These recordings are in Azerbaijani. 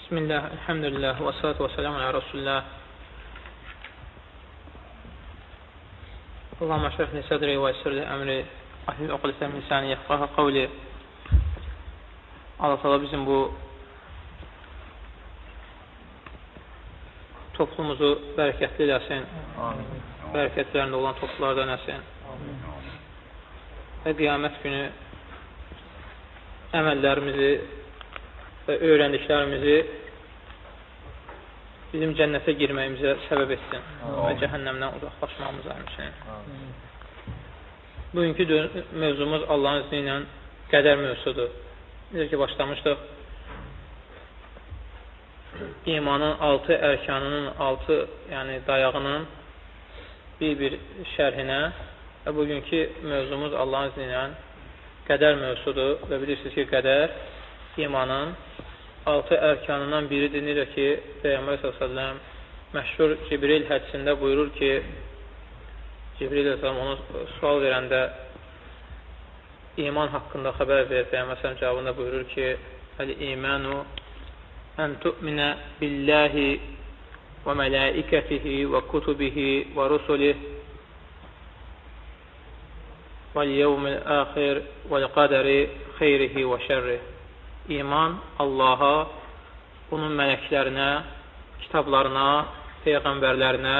Bismillah, elhamdülillah, və salatu və selamu alə Rasulullah. Allahumma şərifni sədri və əsirli əmri, ahil oqlisəm insani yəfqaha qavli. Allah təala bizim bu toplumuzu bərəkətli eləsin, bərəkətlərində olan toplumlardan eləsin və qiyamət günü əməllərimizi və öyrəndiklərimizi bizim cənnətə girməyimizə səbəb etsin və cəhənnəmdən uzaqlaşmamıza həmçinin. Bugünkü mövzumuz Allahın izni ilə qədər mövzusudur. Necə ki, başlamışdıq, imanın 6 ərkanının 6 dayağının bir şərhinə və bugünkü mövzumuz Allahın izni ilə qədər mövzusudur və bilirsiniz ki, qədər imanın 6 ərkanından biridir. Necə ki, Peyğəmbər s.ə.v məşhur Cibril hədisində buyurur ki, Cibril s.ə.v ona sual verəndə iman haqqında xəbər verir. Peyğəmbər s.ə.v cavabında buyurur ki, Əl-imanu ən tu'minə billahi və mələikətihi və kutubihi və rusulih vəl-yevmil əxir vəl-qədəri xeyrihi və şərrih. İman Allaha, onun mələklərinə, kitablarına, peyğəmbərlərinə,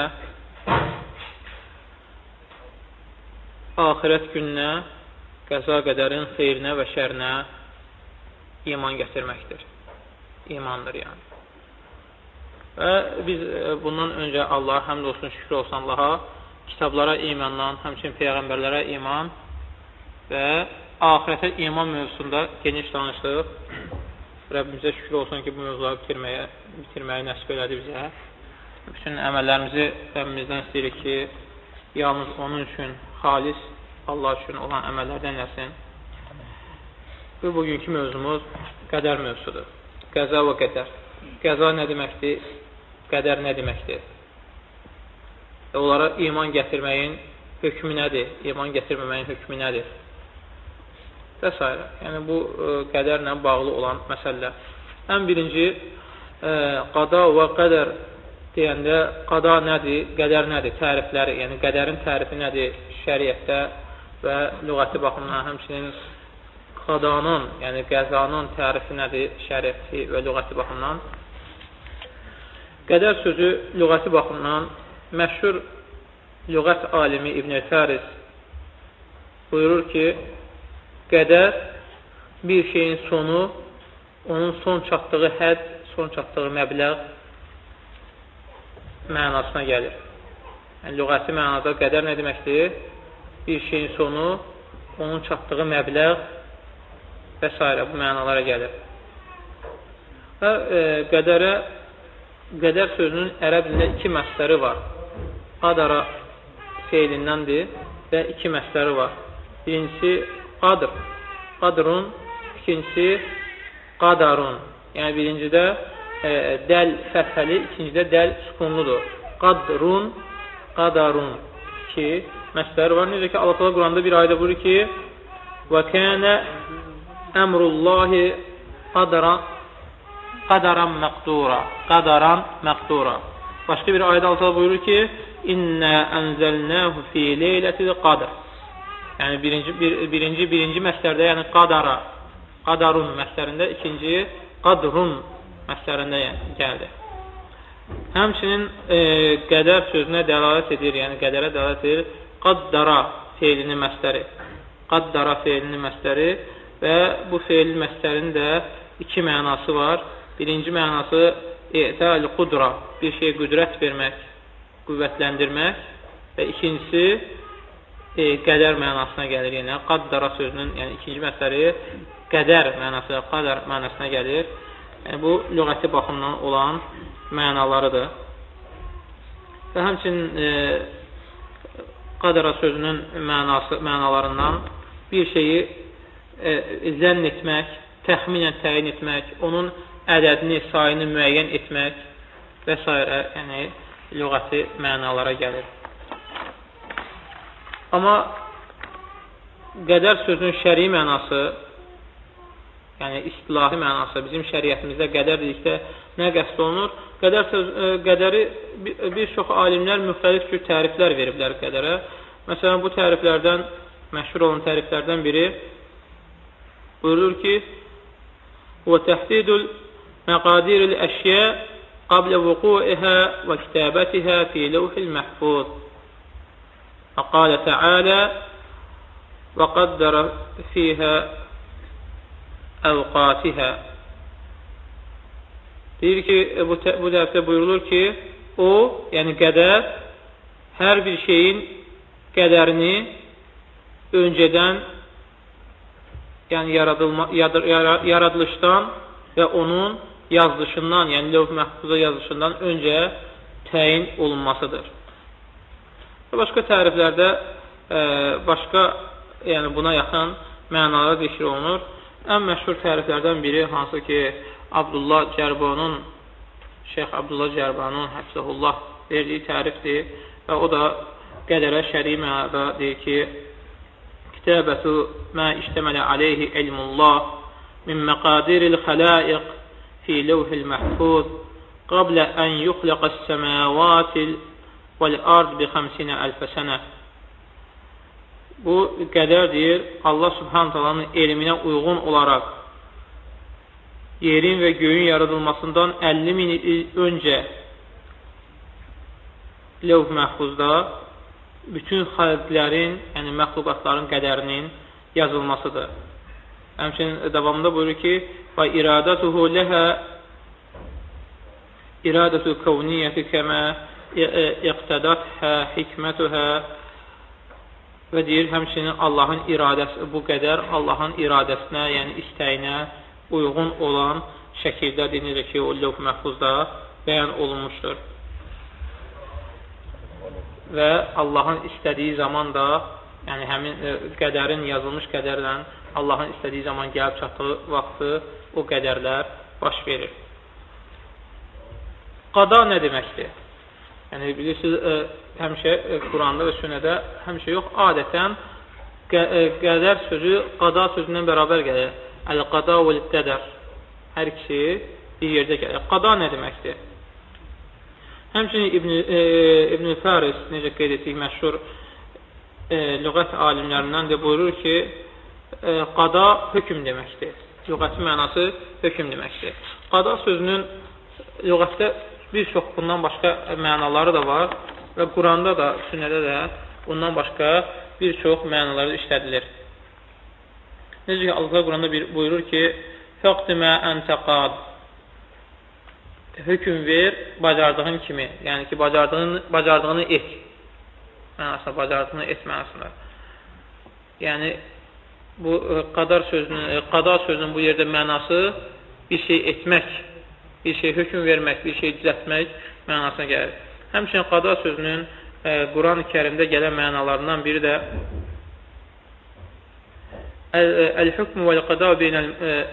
axirət gününə, qəza qədərin xeyrinə və şərinə iman gətirməkdir. İmandır yəni. Və biz bundan öncə Allaha həmd olsun, şükür olsun Allaha, kitablara imandan, həmçinin peyğəmbərlərə iman və axirətə iman mövzusunda geniş danışdıq. Rəbbimizə şükür olsun ki, bu mövzuları bitirməyi nəsib elədi bizə. Bütün əməllərimizi Rəbbimizdən istəyirik ki, yalnız onun üçün, xalis Allah üçün olan əməllərdən eləsin. Və bugünkü mövzumuz qədər mövzusudur. Qəza və qədər. Qəza nə deməkdir? Qədər nə deməkdir? Və onlara iman gətirməyin hökmü nədir? İman gətirməməyin hökmü nədir? Və s. Yəni, bu qədərlə bağlı olan məsələlər. Ən birinci, qada və qədər deyəndə, qada nədir, qədər nədir, tərifləri, yəni qədərin tərifi nədir şəriətdə və lüğəti baxımdan, həmçinin qadanın, yəni qəzanın tərifi nədir şəriəti və lüğəti baxımdan. Qədər sözü lüğəti baxımdan məşhur lüğət alimi İbn-i Fəris buyurur ki, qədər bir şeyin sonu, onun son çatdığı hədd, son çatdığı məbləğ mənasına gəlir. Yəni, lüğəti mənada qədər nə deməkdir? Bir şeyin sonu, onun çatdığı məbləğ və s. bu mənalara gəlir. Və qədər sözünün ərəb dilində 2 məsləri var. Qadara feilindəndir və 2 məsləri var. Birincisi qadr, qadrun, ikincisi qadarun. Yəni, birincidə dəl fəthəli, ikincidə dəl sükunludur. Qadrun, qadarun. 2 məsələri var. Necə ki, Allah təala Quranda bir ayədə buyurur ki, və kənə əmrullahi qadaran məqdura. Qadaran məqdura. Başqa bir ayədə Allah təala buyurur ki, İnnə ənzəlnəhu fi leylətil qadr. Yəni, birinci məslərdə, yəni qadara, qadarun məslərində, ikinci qadrun məslərində gəldi. Həmçinin qədər sözünə dəlalət edir, yəni qədərə dəlalət edir, qaddara feilinin məsləri. Qaddara feilinin məsləri və bu feilin məslərinin də 2 mənası var. Birinci mənası i'təl qudra, bir şey qüdrət vermək, qüvvətləndirmək və ikincisi qədər mənasına gəlir. Yəni, qaddara sözünün, yəni ikinci məsələri qədər mənasına, qadar mənasına gəlir. Yəni, bu lüğəti baxımdan olan mənalarıdır. Və həmçinin qadara sözünün mənalarından bir şeyi zənn etmək, təxminən təyin etmək, onun ədədini, sayını müəyyən etmək və s. yəni lüğəti mənalara gəlir. Amma qədər sözünün şəri mənası yəni istilahi mənası, bizim şəriətimizdə qədər dedikdə nə qəsd olunur? Qədəri bir çox alimlər müxtəlif cür təriflər veriblər qədərə. Məsələn, bu təriflərdən, məşhur olan təriflərdən biri buyurur ki, وَتَحْدِيدُ مَقَادِيرِ الْأَشْيَاءِ قَبْلَ وُقُوعِهَا وَكِتَابَتِهَا فِي لَوْحِ الْمَحْفُوظِ وقال تعالى وقدر فيها أوقاتها. Deyir ki, bu dəfdə buyurulur ki, o, yəni qədər, hər bir şeyin qədərini öncədən, yəni yaradılışdan və onun yazılışından, yəni lövh-i məhfuza yazılışından öncə təyin olunmasıdır. Başqa təriflərdə başqa, yəni buna yaxın mənalar zikr olunur. Ən məşhur təriflərdən biri, hansı ki, Şeyx Abdullah Cərbanun həfzəhullah verdiyi tərifdir və o da qədərə şəri mənada deyir ki, Kitabətu mə iştəmələ aleyhi ilmullah min məqadiril xəlaiq fi levhil məhfuz qablə ən yuxləqəs səməvatil vəl-ard bi 50.000 sənə. Bu qədər deyir, Allah Subhanahu taalanın elminə uyğun olaraq yerin və göyün yaradılmasından 50.000 il öncə levh-i məhfuzda bütün xalqlərin, yəni məxluqatların qədərinin yazılmasıdır. Həmçinin davamında buyurur ki, və iradətuhu ləhə iradətu kavniyyəti kəmə iqtədəthə hikmətühə və deyir, həmçinin Allahın iradəsi, bu qədər Allahın iradəsinə, yəni istəyinə uyğun olan şəkildə denilir ki, o lövh-i məhfuzda bəyan olunmuşdur. Və Allahın istədiyi zaman da, yəni həmin qədərin, yazılmış qədərlə Allahın istədiyi zaman gəlib çatdığı vaxtı o qədərlər baş verir. Qada nə deməkdir? Yəni, bilirsiniz, həmişə Quranda və sünnədə həmişə yox, adətən qədər sözü qada sözündən bərabər gəlir. Əl-qada vəl-qədər. Hər ikisi bir yerdə gəlir. Qada nə deməkdir? Həmçinin İbn-i Faris, necə qeyd etdik, məşhur lüğət alimlərindən də buyurur ki, qada hökm deməkdir. Lüğətin mənası hökm deməkdir. Qada sözünün lüğətdə bir çox bundan başqa mənaları da var və Quranda da, sünnədə də bundan başqa bir çox mənaları işlədilir. Necə ki, Allah Quranda buyurur ki, fəqdimə əntəqad, hökm ver, bacardığın kimi, yəni ki, bacardığını et mənasında, bacardığını et mənasında. Yəni, bu qada sözünün bu yerdə mənası bir şey etmək, bir şey hökm vermək, bir şey düzəltmək mənasına gəlir. Həmçinin qada sözünün Quran-ı Kərimdə gələn mənalarından biri də əl-hükmü vəl-qada beynəl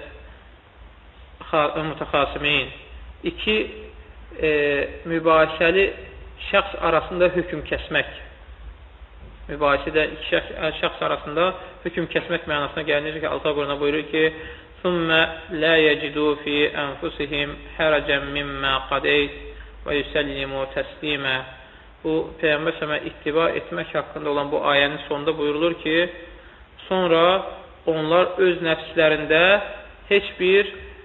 mütəxasimin, iki mübahisəli şəxs arasında hökm kəsmək. Mübahisədə iki şəxs arasında hökm kəsmək mənasına gəlir. Necə ki, Allah Qurana buyurur ki, ثُمَّ لَا يَجِدُوا فِي أَنفُسِهِمْ حَرَجًا مِمَّا قَدَيْتَ وَيُسَلِّمُوا تَسْلِيمًا. Bu, Peyğəmbər s.ə.və ittiba etmək haqqında olan bu ayənin sonunda buyurulur ki, sonra onlar öz nəfslərində heç bir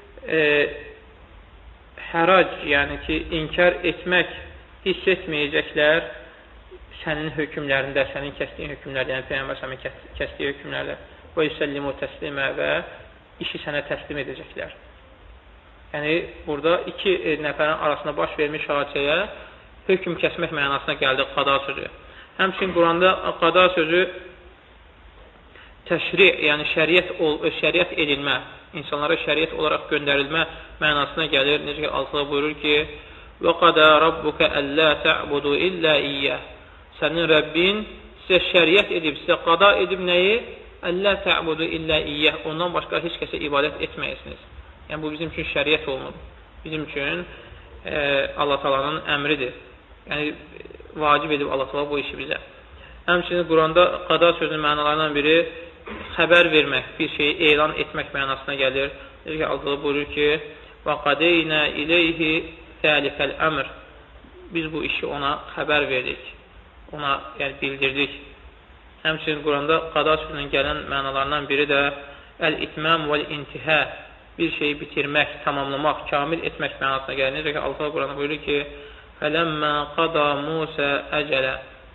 hərac, yəni ki, inkar etmək hiss etməyəcəklər sənin hökmlərində, sənin kəsdiyin hökmlərdə, yəni Peyğəmbər s.ə.və kəsdiyi hökmlərdə وَيُسَلِّمُوا تَسْلِيمًا və işi sənə təslim edəcəklər. Yəni, burada iki nəfərin arasında baş vermiş hadisəyə hökm kəsmək mənasına gəldi qada sözü. Həmçinin Quranda qada sözü təşri, yəni şəriət edilmə, insanlara şəriət olaraq göndərilmə mənasına gəlir. Necə ki, Allah buyurur ki, وَقَدَى رَبُّكَ أَلَّا تَعْبُدُوا إِلَّا إِيَّهِ. Sənin Rəbbin sizə şəriət edib, sizə qada edib nəyi? Əllə tə'budu illə iyyəh. Ondan başqa heç kəsə ibadət etməyəsiniz. Yəni, bu bizim üçün şəriət olunur. Bizim üçün Allah Taala'nın əmridir. Yəni, vacib edib Allah Taala bu işi bizə. Həmçinin Quranda qada sözünün mənalarından biri xəbər vermək, bir şeyi elan etmək mənasına gəlir. Deyir ki, Allah buyurur ki, وَقَدَيْنَا إِلَيْهِ ذَلِكَ الْأَمْرِ Biz bu işi ona xəbər verdik, ona yəni bildirdik. Həmçinin Quranda qada sözünün gələn mənalarından biri də əl-itmam vəl-intihə bir şeyi bitirmək, tamamlamaq, kamil etmək mənasına gəlir. Necə ki, Allah Quranda buyurur ki, فَلَمَّا قَضَى مُوسَى أَجَلَ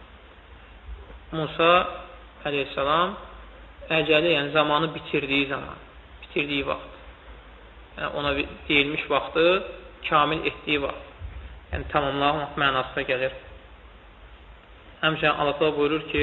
Musa əleyhissalam əcəli, yəni zamanı bitirdiyi zaman, bitirdiyi vaxt. Yəni ona deyilmiş vaxtı kamil etdiyi vaxt. Yəni tamamlamaq mənasına gəlir. Həmçinin Allah buyurur ki,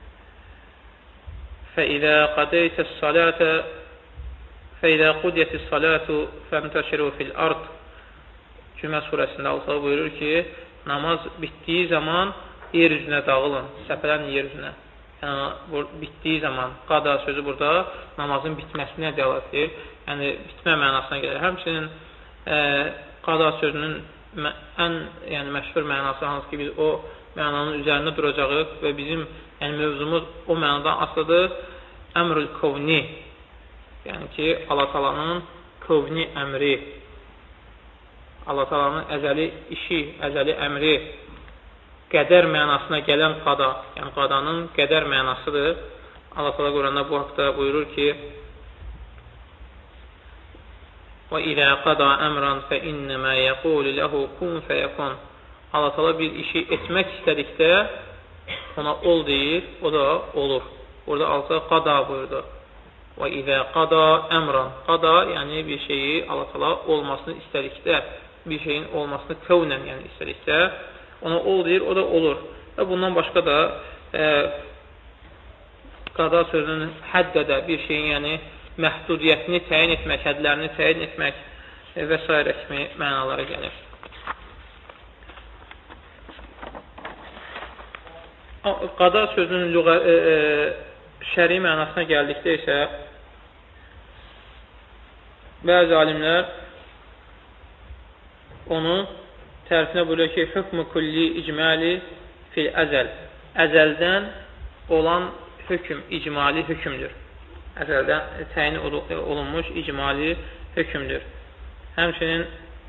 فَإِذَا قَدَيْتَ الصَّلَاةَ فَإِذَا قُدْيَتِ الصَّلَاةُ فَامْتَشِرُوا فِي الْأَرْضِ Cümə surəsində Allah buyurur ki, namaz bitdiyi zaman yer üzünə dağılın, səpələnin yer üzünə. Yəni, bitdiyi zaman, qada sözü burada namazın bitməsinə dəlalət edir. Yəni, bitmə mənasına gəlir. Həmçinin qada sözünün ən məşhur mənası hansı ki, biz o mənanın üzərində duracağıq və bizim mövzumuz o mənadan asılıdır. Əmrül kovni, yəni ki, Allah Taala'nın kovni əmri, Allah Taala'nın əzəli işi, əzəli əmri, qədər mənasına gələn qada, yəni qadanın qədər mənasıdır. Allah Teala Quranda bu haqda buyurur ki, وَإِذَا قَضَى أَمْرًا فَإِنَّمَا يَقُولُ لَهُ كُنْ فَيَكُنْ Allah Teala bir işi etmək istədikdə ona ol deyir, o da olur. Burada altı qada buyurdu. وَإِذَا قَضَى أَمْرًا Qada, yəni bir şeyi Allah Teala olmasını istədikdə, bir şeyin olmasını kevnən, yəni istədikdə ona ol deyir, o da olur. Və bundan başqa da qada sözünün həddədə bir şeyin, yəni məhdudiyyətini təyin etmək, hədlərini təyin etmək və s. kimi mənalara gəlir. Qada sözünün şəri mənasına gəldikdə isə bəzi alimlər onu tərəfinə buyuruyor ki, hükmü kulli icmali fil əzəl. Əzəldən olan hökm, icmali hökmdür. Əzəldən təyin olunmuş icmali hökmdür. Həmçinin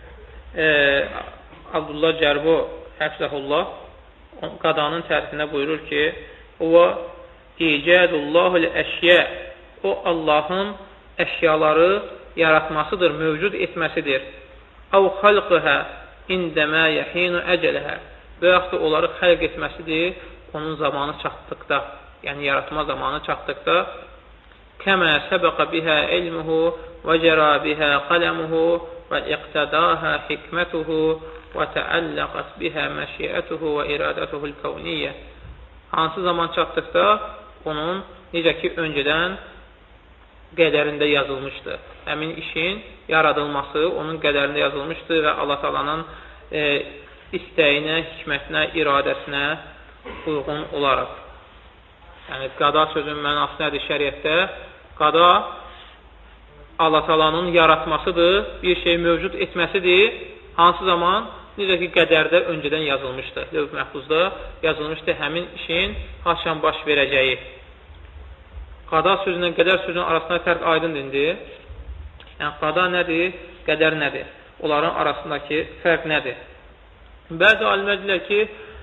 Abdullah Cərbo Həfzəhullah qadanın tərəfinə buyurur ki, o icədullahul əşyə, o Allahın əşyaları yaratmasıdır, mövcud etməsidir. Əv xalqıhə indəmə yəhinu əcələhə və yaxud da onları xəlq etməsidir, onun zamanı çatdıqda, yəni yaratma zamanı çatdıqda kəmə səbəqə bihə ilmuhu və cərə bihə qələmuhu və iqtədahə hikmətuhu və təəlləqət bihə məşiyyətuhu və iradətuhul kəvniyyə hansı zaman çatdıqda onun necə ki öncədən qədərində yazılmışdır. Həmin işin yaradılması onun qədərində yazılmışdır və Allah Taala'nın istəyinə, hikmətinə, iradəsinə uyğun olaraq. Yəni, qada sözün mənası nədir şəriətdə? Qada Allah Taala'nın yaratmasıdır, bir şey mövcud etməsidir. Hansı zaman? Necə ki, qədərdə öncədən yazılmışdır. Lövh məhfuzda yazılmışdır həmin işin haçan baş verəcəyi. Qada sözünlə qədər sözünün arasında fərq aydın dindir. Yəni, qada nədir? Qədər nədir? Onların arasındakı fərq nədir? Bəzi alimlər deyirlər ki,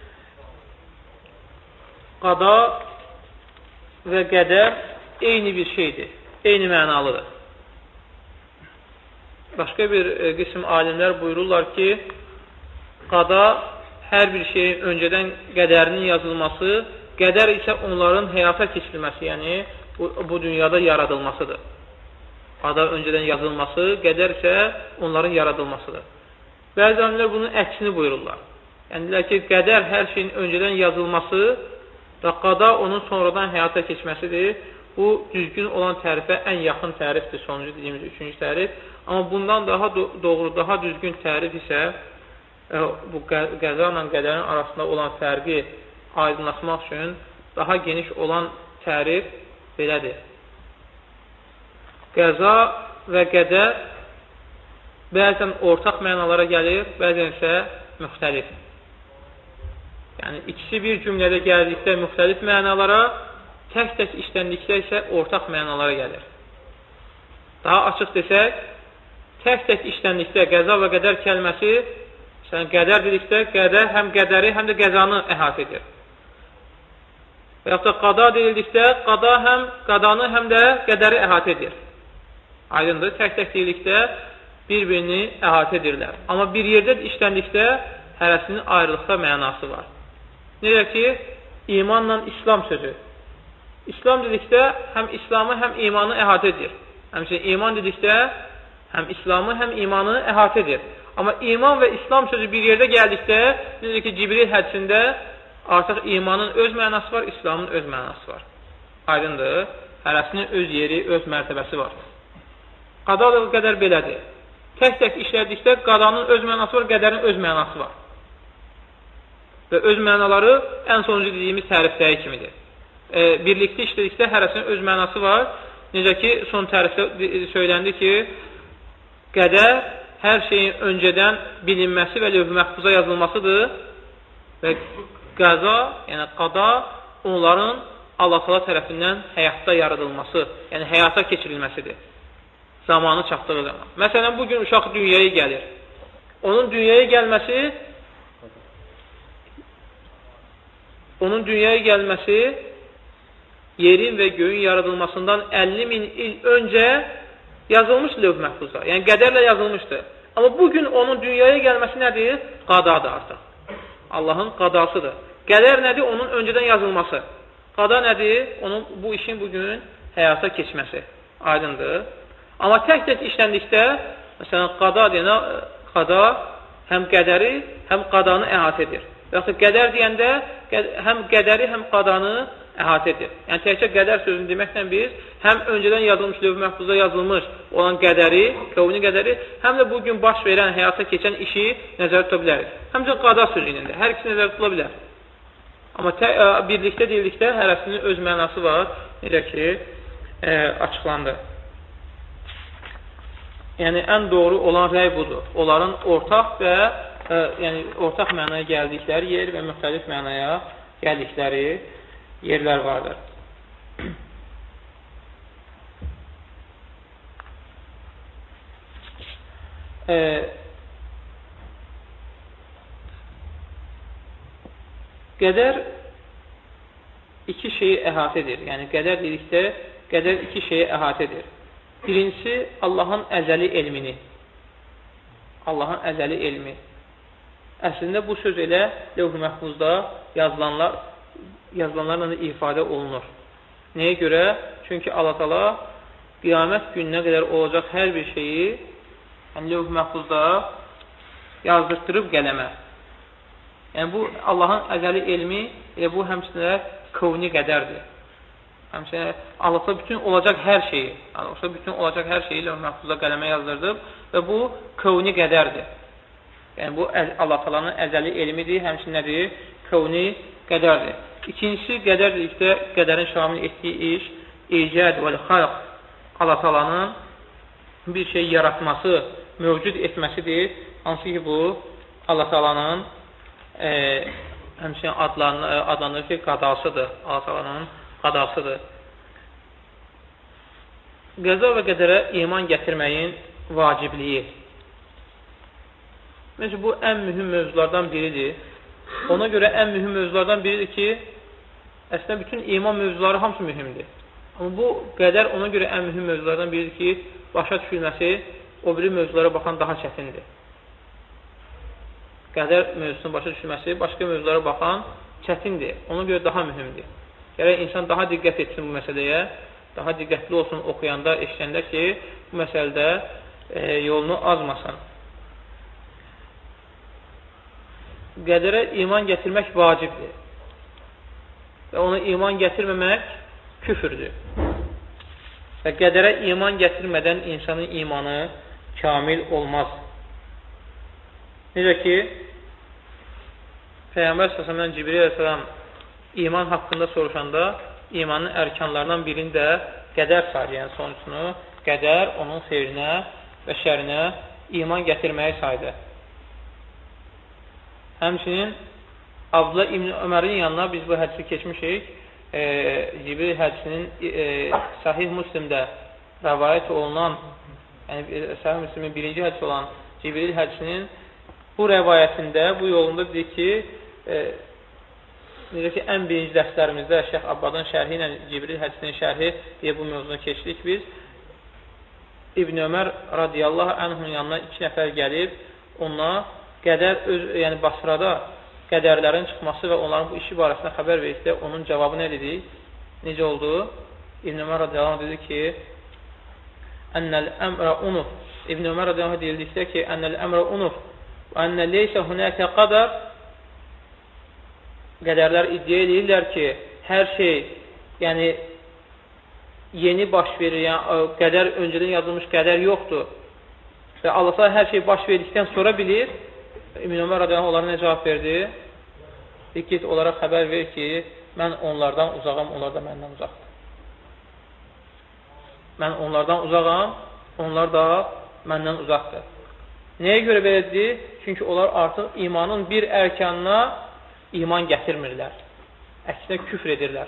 qada və qədər eyni bir şeydir, eyni mənalıdır. Başqa bir qism alimlər buyururlar ki, qada hər bir şeyin öncədən qədərinin yazılması, qədər isə onların həyata keçirilməsi, yəni bu dünyada yaradılmasıdır. Qada öncədən yazılması, qədər isə onların yaradılmasıdır. Bəzi alimlər bunun əksini buyururlar. Yəni, deyirlər ki, qədər hər şeyin öncədən yazılması və qada onun sonradan həyata keçməsidir. Bu, düzgün olan tərifə ən yaxın tərifdir, sonuncu dediyimiz üçüncü tərif. Amma bundan daha doğru, daha düzgün tərif isə bu qəza ilə qədərin arasında olan fərqi aydınlaşmaq üçün daha geniş olan tərif belədir. Qəza və qədər bəzən ortaq mənalara gəlir, bəzən isə müxtəlif. Yəni, ikisi bir cümlədə gəldikdə müxtəlif mənalara, tək-tək işləndikdə isə ortaq mənalara gəlir. Daha açıq desək, tək-tək işləndikdə qəza və qədər kəlməsi, qədər dedikdə, qədər həm qədəri, həm də qəzanı əhatə edir. Və yaxud da qada deyildikdə, qada həm qadanı, həm də qədəri əhatə edir. Aydındır, tək-tək deyildikdə bir-birini əhatə edirlər. Amma bir yerdə işləndikdə hərəsinin ayrılıqda mənası var. Necə ki, imanla İslam sözü. İslam dedikdə həm İslamı, həm imanı əhatə edir. Həmçinin iman dedikdə həm İslamı, həm imanı əhatə edir. Amma iman və İslam sözü bir yerdə gəldikdə, necə ki, Cibril hədisində artıq imanın öz mənası var, İslamın öz mənası var. Aydındır, hərəsinin öz yeri, öz mərtəbəsi var. Qada da qədər belədir. Tək-tək işlədikdə qadanın öz mənası var, qədərin öz mənası var. Və öz mənaları ən sonuncu dediyimiz tərifdəyi kimidir. Birlikdə işlədikdə hərəsinin öz mənası var. Necə ki, son tərifdə söyləndi ki, qədər hər şeyin öncədən bilinməsi və lövh-i məhfuza yazılmasıdır və qəza, yəni qada onların Allah-Taala tərəfindən həyatda yaradılması, yəni həyata keçirilməsidir. Zamanı çatdığı zaman. Məsələn, bugün uşaq dünyaya gəlir. Onun dünyaya gəlməsi yerin və göyün yaradılmasından 50.000 il öncə yazılmış lövh-i məhfuzda. Yəni qədərlə yazılmışdır. Amma bugün onun dünyaya gəlməsi nədir? Qadadır artıq. Allahın qadasıdır. Qədər nədir? Onun öncədən yazılması. Qada nədir? Onun bu işin bugün həyata keçməsi. Aydındır. Amma tək-tək işləndikdə, məsələn, qada deyənə, qada həm qədəri, həm qadanı əhatə edir. Və yaxud qədər deyəndə, həm qədəri, həm qadanı əhatə edir. Yəni, təkcə qədər sözünü deməklə biz həm öncədən yazılmış, lövh-i məhfuzda yazılmış olan qədəri, kəvni qədəri, həm də bugün baş verən, həyata keçən işi nəzərdə tuta bilərik. Həmçə qada sözünün də, hər ikisi nəzərdə tutula bilər. Amma birlikdə deyildikdə hərəsinin öz mənası var, necə ki, açıqlandı. Yəni, ən doğru olan rəy budur. Onların ortaq və yəni, ortaq mənaya gəldikləri yer və müxtəlif mənaya gəldikləri yerlər vardır. Qədər iki şeyi əhatə edir. Yəni, qədər dedikdə, qədər iki şeyi əhatə edir. Birincisi, Allahın əzəli elmini. Allahın əzəli elmi. Əslində, bu söz elə lövh-i məhfuzda yazılanlarla da ifadə olunur. Nəyə görə? Çünki Allah-Taala qiyamət gününə qədər olacaq hər bir şeyi lövh-i məhfuzda yazdırtdırıb qələmə. Yəni, bu Allahın əzəli elmi, bu həmçində kövni qədərdir. Həmçində Allah-Taala bütün olacaq hər şeyi, bütün olacaq hər şeyi lövh-i məhfuzda qələmə yazdırıb və bu kövni qədərdir. Yəni, bu Allah-Taala'nın əzəli elmidir, həmçinin nədir? Kövni qədərdir. İkincisi, qədər dedikdə qədərin şamil etdiyi iş, icad və xalq, Allah-Taala'nın bir şey yaratması, mövcud etməsidir. Hansı ki, bu Allah-Taala'nın həmçinin adlanır ki, qadasıdır. Allah-Taala'nın qadasıdır. Qəza və qədərə iman gətirməyin vacibliyi. Məncə, bu ən mühüm mövzulardan biridir. Ona görə ən mühüm mövzulardan biridir ki, əslində bütün iman mövzuları hamısı mühümdür. Amma bu qədər ona görə ən mühüm mövzulardan biridir ki, başa düşülməsi o biri mövzulara baxan daha çətindir. Qədər mövzusunu başa düşülməsi başqa mövzulara baxan çətindir. Ona görə daha mühümdür. Gərək insan daha diqqət etsin bu məsələyə, daha diqqətli olsun oxuyanda, eşləndə ki, bu məsələdə yolunu azmasın. Qədərə iman gətirmək vacibdir. Və ona iman gətirməmək küfürdür. Və qədərə iman gətirmədən insanın imanı kamil olmaz. Necə ki, Peyğəmbər s.ə.v. Cibril ə.səlam iman haqqında soruşanda imanın ərkanlarından birində qədər sayır, yəni sonucunu qədər onun xeyrinə və şərinə iman gətirməyi saydı. Həmçinin Abdullah İbn Ömərin yanına biz bu hədisi keçmişik. Cibril hədisinin Sahih Müslimdə rəvayət olunan, yəni Sahih Müslimin birinci hədisi olan Cibril hədisinin bu rəvayətində, bu yolunda deyir ki, necə ki, ən birinci dərslərimizdə Şeyx Abbadın şərhi ilə Cibril hədisinin şərhi deyə bu mövzunu keçdik biz. İbn Ömər radiyallahu anhun yanına 2 nəfər gəlib, ona qədər, yəni Basrada qədərlərin çıxması və onların bu işi barəsində xəbər verdikdə onun cavabı nə dedi? Necə oldu? İbn Ömər radiyallahu anh dedi ki, Ənəl əmrə unuf. İbn Ömər radiyallahu anh deyildikdə ki, Ənəl əmrə unuf və ənə leysə hunəkə qədər. Qədərlər iddia edirlər ki, hər şey, yəni yeni baş verir, yəni qədər öncədən yazılmış qədər yoxdur. Və Allah hər şey baş verdikdən sonra bilir. İbn Ömər radiyallahu anh onlara nə cavab verdi? Git onlara xəbər ver ki, mən onlardan uzağam, onlar da məndən uzaqdır. Mən onlardan uzağam, onlar da məndən uzaqdır. Nəyə görə belədir? Çünki onlar artıq imanın bir ərkanına iman gətirmirlər. Əksinə küfr edirlər.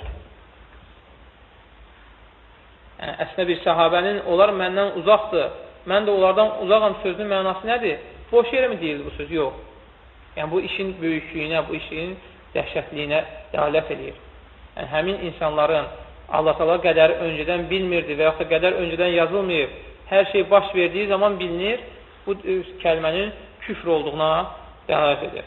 Yəni, əslində bir səhabənin onlar məndən uzaqdır, mən də onlardan uzaqam sözünün mənası nədir? Boş yerə mi deyildi bu söz? Yox. Yəni, bu işin böyüklüyünə, bu işin dəhşətliyinə dəlalət edir. Yəni, həmin insanların Allah təala qədəri öncədən bilmirdi və yaxud da qədər öncədən yazılmayıb, hər şey baş verdiyi zaman bilinir, bu kəlmənin küfr olduğuna dəlalət edir.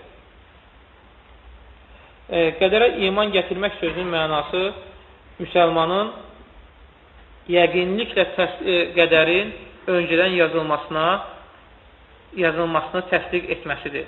Qədərə iman gətirmək sözünün mənası müsəlmanın yəqinliklə qədərin öncədən yazılmasını təsdiq etməsidir.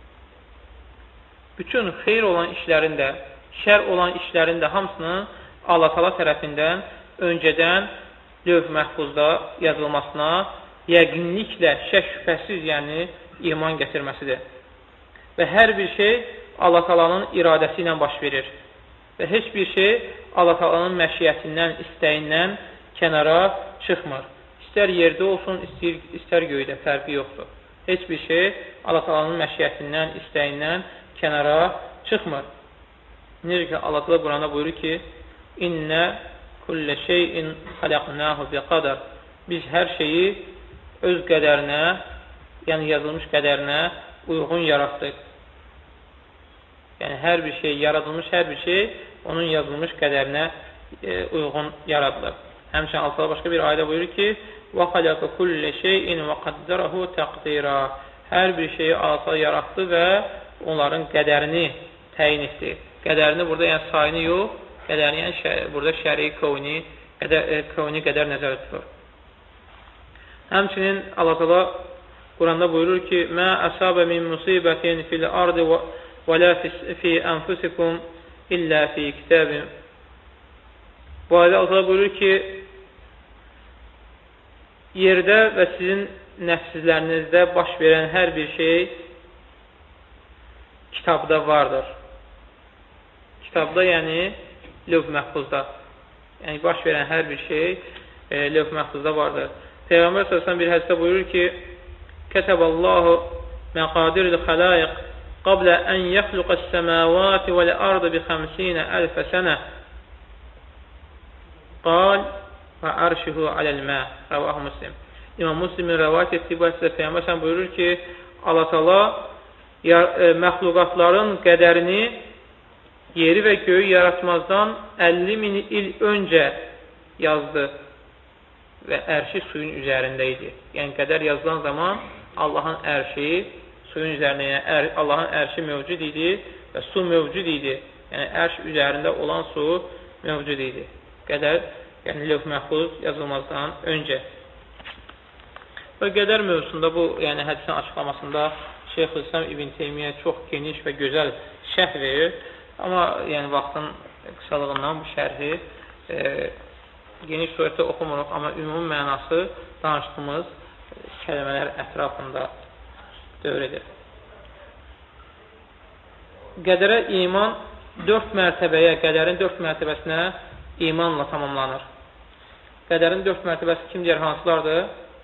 Bütün xeyr olan işlərin də, şər olan işlərin də hamısının Allah təala tərəfindən öncədən lövh məhfuzda yazılmasına yəqinliklə, şək şübhəsiz, yəni iman gətirməsidir. Və hər bir şey Allah təalanın iradəsi ilə baş verir. Və heç bir şey Allah təalanın məşiyyətindən, istəyindən kənara çıxmır. İstər yerdə olsun, istər göydə, fərqi yoxdur. Heç bir şey Allah təalanın məşiyyətindən, istəyindən kənara çıxmır. Necə ki, Allah təala Quranda buyurur ki, İnnə kullə şeyin xaləqnahu bi qadar. Biz hər şeyi öz qədərinə, yəni yazılmış qədərinə uyğun yaratdıq. Yəni, hər bir şey, yaradılmış hər bir şey onun yazılmış qədərinə uyğun yaradılır. Həmçinin Allah başqa bir ayədə buyurur ki, وَخَلَقَ كُلَّ شَيْءٍ وَقَدَّرَهُ تَقْدِيرًا. Hər bir şeyi Allah yaratdı və onların qədərini təyin etdi. Qədərini burada, yəni sayını yox, qədərini, yəni burada şəri, kövni qədər nəzərdə tutur. Həmçinin Allah təala Quranda buyurur ki, مَا أَصَابَ مِنْ مُصِيبَةٍ فِي الْأَرْضِ وَلَا فِي أَنْفُسِكُمْ إِلَّا فِي كِتَابٍ. Bu ayədə Allah buyurur ki, yerdə və sizin nəfsizlərinizdə baş verən hər bir şey kitabda vardır. Kitabda, yəni lövh məhfuzda. Yəni, baş verən hər bir şey lövh məhfuzda vardır. Peyğəmbər s.ə.v bir hədisdə buyurur ki, Kətəbəllahu məqadiril xəlaiq qablə ən yəxluqəs səməvati vəl-ardı bi 50.000 sənə qal və arşihu aləl-mə. Rəvahı Müslim. İmam Müslimin rəvayət etdiyi bu hədisdə Peyğəmbər s.ə.v buyurur ki, Allah təala məxluqatların qədərini yeri və göyü yaratmazdan 50.000 il öncə yazdı və ərşi suyun üzərində idi. Yəni, qədər yazılan zaman Allahın ərşi suyun üzərində, yəni Allahın ərşi mövcud idi və su mövcud idi. Yəni, ərş üzərində olan su mövcud idi. Qədər, yəni lövh məhfuz yazılmazdan öncə. Və qədər mövzusunda bu, yəni hədisin açıqlamasında Şeyxülislam İbn Teymiyyə çox geniş və gözəl şərh verir. Amma yəni vaxtın qısalığından bu şərhi geniş surətdə oxumuruq, amma ümumi mənası danışdığımız kəlmələr ətrafında dövr edir. Qədərə iman 4 mərtəbəyə, qədərin 4 mərtəbəsinə imanla tamamlanır. Qədərin 4 mərtəbəsi kim deyər, hansılardır?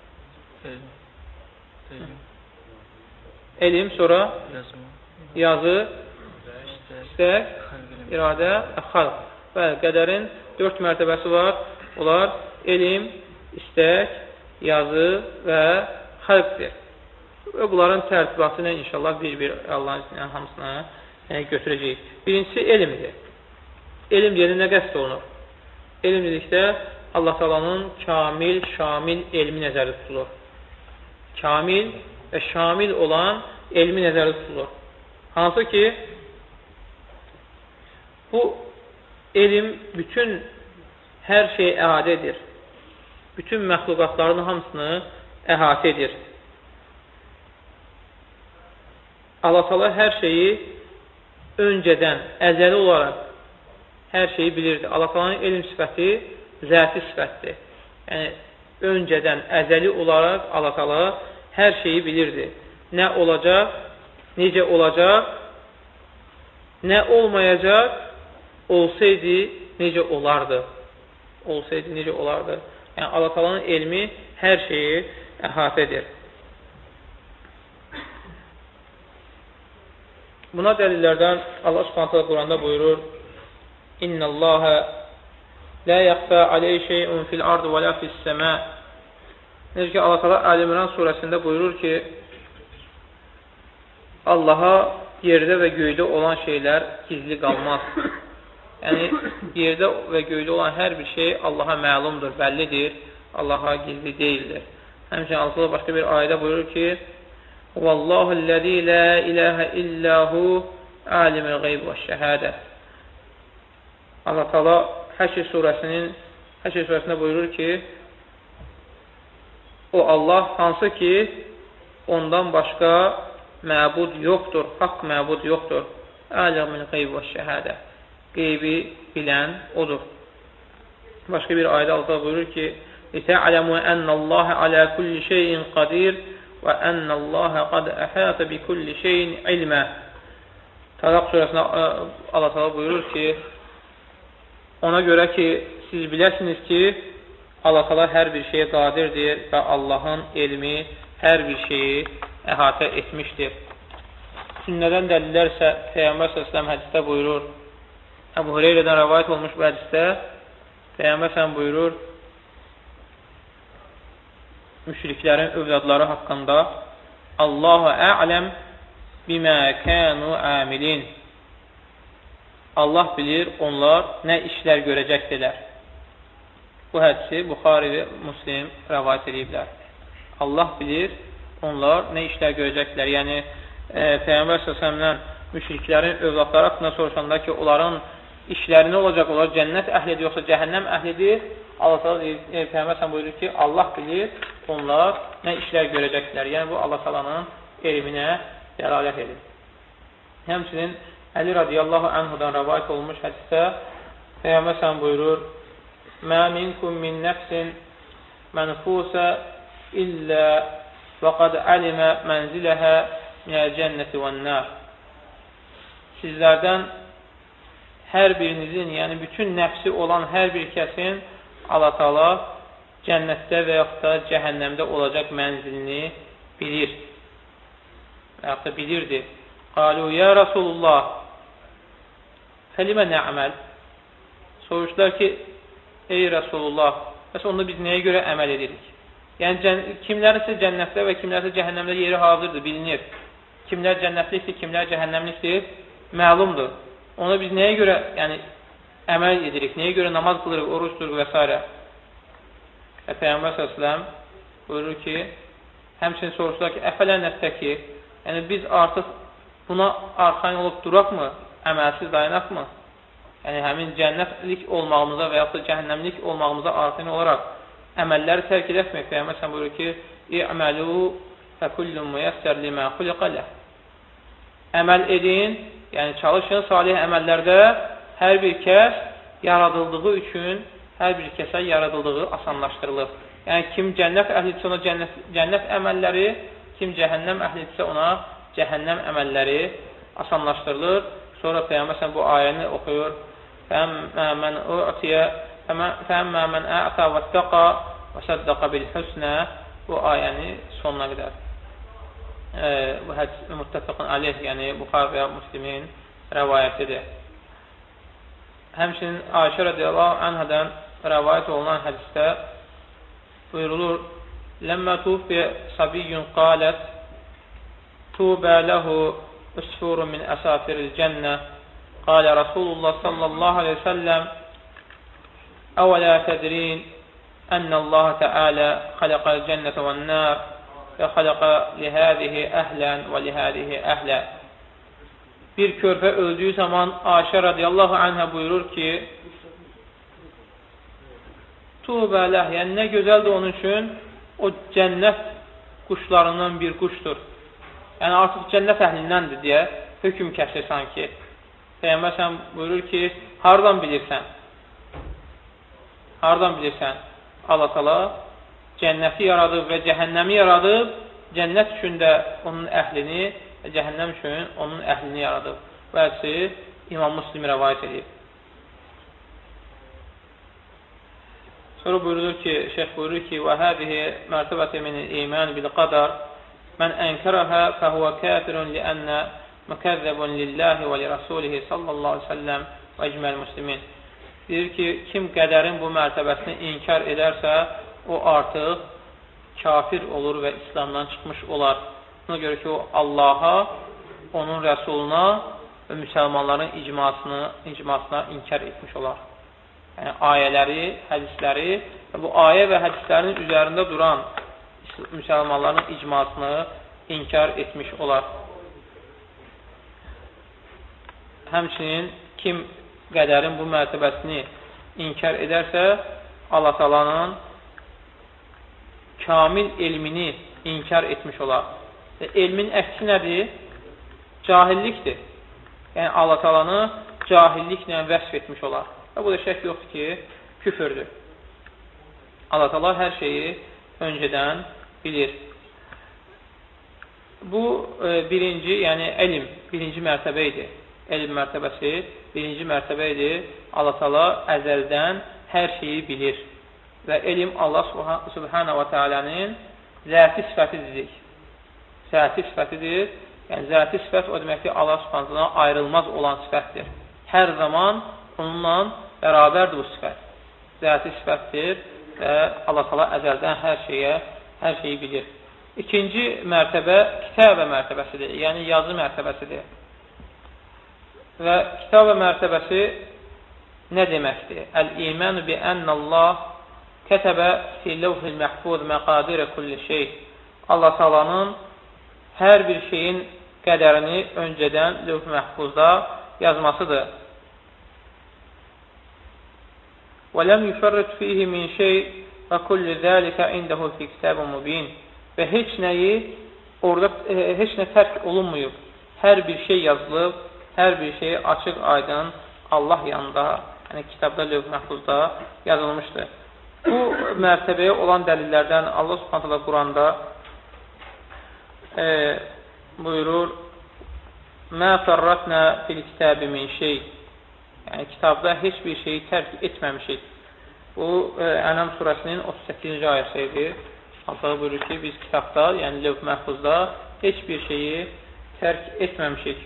Elm, sonra yazı, istək, iradə və xalq. Və Bəli, qədərin 4 mərtəbəsi var. Onlar elm, istək, yazı və xəlqdir. Və bunların tərtibatını inşallah bir-bir Allahın iznilə hamısını götürəcəyik. Birincisi elmdir. Elm deyəndə nə qəsd olunur? Elm dedikdə Allah Taala'nın kamil, şamil elmi nəzərdə tutulur. Kamil və şamil olan elmi nəzərdə tutulur. Hansı ki, bu elm bütün hər şeyi əhatə edir. Bütün məxluqatların hamısını əhatə edir. Allah Teala hər şeyi öncədən, əzəli olaraq hər şeyi bilirdi. Allah Teala'nın elm sifəti zəti sifətdir. Yəni, öncədən, əzəli olaraq Allah Teala hər şeyi bilirdi. Nə olacaq, necə olacaq, nə olmayacaq, olsaydı necə olardı. Olsaydı necə olardı. Yəni, Allah Teala'nın elmi hər şeyi əhatə edir. Buna dəlillərdən Allah Subhanahu Quranda buyurur: İnnəlləhə la yaxfə aleyhi şey'un fil ardı və la fis səmə. Necə ki, Allah Teala Əl-İmran surəsində buyurur ki, Allaha yerdə və göydə olan şeylər gizli qalmaz. Yəni, yerdə və göydə olan hər bir şey Allaha məlumdur, bəllidir, Allaha gizli deyildir. Həmçinin Allah başqa bir ayədə buyurur ki, Vallahu'l-ləzi la ilahə illahu alimul qeyb və şəhadə. Allah Teala Həşr surəsində buyurur ki, o Allah hansı ki, ondan başqa məbud yoxdur, haqq məbud yoxdur. Alimul qeyb və şəhadə. Qeybi bilən odur. Başqa bir ayədə Allah buyurur ki, لِتَعْلَمُوا أَنَّ اللّٰهَ عَلَى كُلِّ شَيْءٍ قَدِيرٌ وَأَنَّ اللّٰهَ قَدْ أَحَاطَ بِكُلِّ شَيْءٍ عِلْمًا. Talaq surəsində Allah Teala buyurur ki, ona görə ki, siz biləsiniz ki, Allah Teala hər bir şeyə qadirdir və Allahın elmi hər bir şeyi əhatə etmişdir. Sünnədən dəlillər isə Peyğəmbər s.ə.v hədisdə buyurur. Əbu Hüreyrədən rəvayət olmuş bu hədisdə Peyğəmbər s.ə.v buyurur, müşriklərin övladları haqqında Allahu a'lem bimə kənu amilin. Allah bilir, onlar nə işlər görəcəkdirlər. Bu hədisi Buxari və Müslim rəvayət ediblər. Allah bilir, onlar nə işlər görəcəkdirlər. Yəni, Peyğəmbər s.ə.v-dən müşriklərin övladları haqqında soruşanda ki, onların işləri nə olacaq, onlar cənnət əhlidir, yoxsa cəhənnəm əhlidir. Allah Peyğəmbər s.ə.v buyurur ki, Allah bilir, onlar nə işlər görəcəkdirlər. Yəni, bu Allah s.ə.v-nin elminə dəlalət edir. Həmçinin Əli radiyallahu anhudan rəvayət olmuş hədisdə Peyğəmbər s.ə.v buyurur, Mə minkum min nəfsin mənfusə illə və qad əlimə mənziləhə minəl cənnəti və nər. Sizlərdən hər birinizin, yəni bütün nəfsi olan hər bir kəsin Allah Teala cənnətdə və yaxud da cəhənnəmdə olacaq mənzilini bilir. Və yaxud da bilirdi. Qalu, ya Rasulullah, fəlimə nə'məl? Soruşdular ki, ey Rasulullah, bəs onda biz nəyə görə əməl edirik? Yəni, kimlərsə cənnətdə və kimlərsə cəhənnəmdə yeri hazırdır, bilinir. Kimlər cənnətlikdir, kimlər cəhənnəmlikdir, məlumdur. Ona biz nəyə görə əməl edirik, nəyə görə namaz qılırıq, oruç tuturuq və s. Peyğəmbər s.ə.v buyurur ki, həmçinin soruşdular ki, əfələnətdəki, yəni biz artıq buna arxain olub duraqmı, əməlsiz dayanaqmı? Yəni, həmin cənnətlik olmağımıza və yaxud da cəhənnəmlik olmağımıza arxain olaraq əməlləri tərk edəkmək. Peyğəmbər s.ə.v buyurur ki, İ'məlu fəkullun müyəssər limə xuliqələ. Əməl edin, yəni çalışın salih əməllərdə hər bir kəs yaradıldığı üçün hər bir kəsə yaradıldığı asanlaşdırılır. Yəni, kim cənnət əhlidirsə ona cənnət əməlləri, kim cəhənnəm əhlidirsə ona cəhənnəm əməlləri asanlaşdırılır. Sonra Peyğəmbər bu ayəni oxuyur. فَأَمَّا مَنْ أَعْتَى وَاتَّقَى وَصَدَّقَ بِالْحُسْنَى. Bu ayəni sonuna qədər. Bu müttəfiqun aleyh, yəni Buxari və Müslimin rəvayətidir. Həmçinin Ayşə radiyallahu anhadan rəvayət olunan hədisdə buyurulur: "Ləmmə tufiyə sabiyyun qalət tubə ləhu usfurun min əsafiril cənnə qalə Rasulullah sallallahu aleyhi ve sellem əvələ tədrin ənəllaha təalə xaləqəl cənnətə və nər və xaləqə lihədihi əhlən və lihədihi əhlə." Bir körpə öldüyü zaman Ayşə radiyallahu anhə buyurur ki, Tubə ləh, yəni nə gözəldir onun üçün, o cənnət quşlarından bir quşdur. Yəni artıq cənnət əhlindəndir deyə hökm kəsir sanki. Peyğəmbər sən buyurur ki, hardan bilirsən? Hardan bilirsən? Allah təala cənnəti yaradıb və cəhənnəmi yaradıb, cənnət üçün də onun əhlini və cəhənnəm üçün onun əhlini yaradıb. Və hədisi İmam Müslim rəvayət edir. Sonra buyurur ki, şeyh buyurur ki, və hədihi mərtəbəti minil iman bil qadar mən ənkərəhə fəhuvə kafirun liənnə mükəzzəbun lillahi və li rasulihi sallallahu aleyhi ve sellem və icməl muslimin. Deyir ki, kim qədərin bu mərtəbəsini inkar edərsə, o artıq kafir olur və İslamdan çıxmış olar. Buna görə ki, o Allaha, onun rəsuluna və müsəlmanların icmasına inkar etmiş olar. Yəni, ayələri, hədisləri və bu ayə və hədislərin üzərində duran müsəlmanların icmasını inkar etmiş olar. Həmçinin kim qədərin bu mərtəbəsini inkar edərsə, Allah Taala'nın kamil elmini inkar etmiş olar. Elmin əksi nədir? Cahillikdir. Yəni, Allah Taala'nı cahilliklə vəsf etmiş olar. Və bu da şək yoxdur ki, küfürdür. Allah Taala hər şeyi öncədən bilir. Bu birinci, yəni elm, birinci mərtəbə idi. Elm mərtəbəsi birinci mərtəbə idi. Allah Taala əzəldən hər şeyi bilir. Və elm Allah Subhanahu wa Taala'nın zəti sifətidir. Zəti sifətidir. Yəni, zəti sifət o deməkdir, Allah Subhanahu ayrılmaz olan sifətdir. Hər zaman onunla bərabərdir bu sifət. Zəti sifətdir və Allah Taala əzəldən hər şeyi bilir. İkinci mərtəbə kitabə mərtəbəsidir, yəni yazı mərtəbəsidir. Və kitabə mərtəbəsi nə deməkdir? Əl-imənu bi ənəllah kətəbə fi levhil məhfuz məqadirə kulli şey. Allah Taala'nın hər bir şeyin qədərini öncədən levh-i məhfuzda yazmasıdır. وَلَمْ يُفَرِّطْ فِيهِ مِنْ شَيْءٍ وَكُلُّ ذَلِكَ عِنْدَهُ فِي كِتَابٍ مُبِينٍ Və heç nə tərk olunmuyub. Hər bir şey yazılıb, hər bir şey açıq, aydın Allah yanında, yəni kitabda, lövh-i məhfuzda yazılmışdır. Bu mərtəbəyə olan dəlillərdən Allah Subhanahu Quranda buyurur: "Mə fərratnə fil kitabi min şey." Yəni, kitabda heç bir şeyi tərk etməmişik. Bu, Ənam surəsinin 38-ci ayəsidir. Allah buyurur ki, biz kitabda, yəni lövh-i məhfuzda heç bir şeyi tərk etməmişik.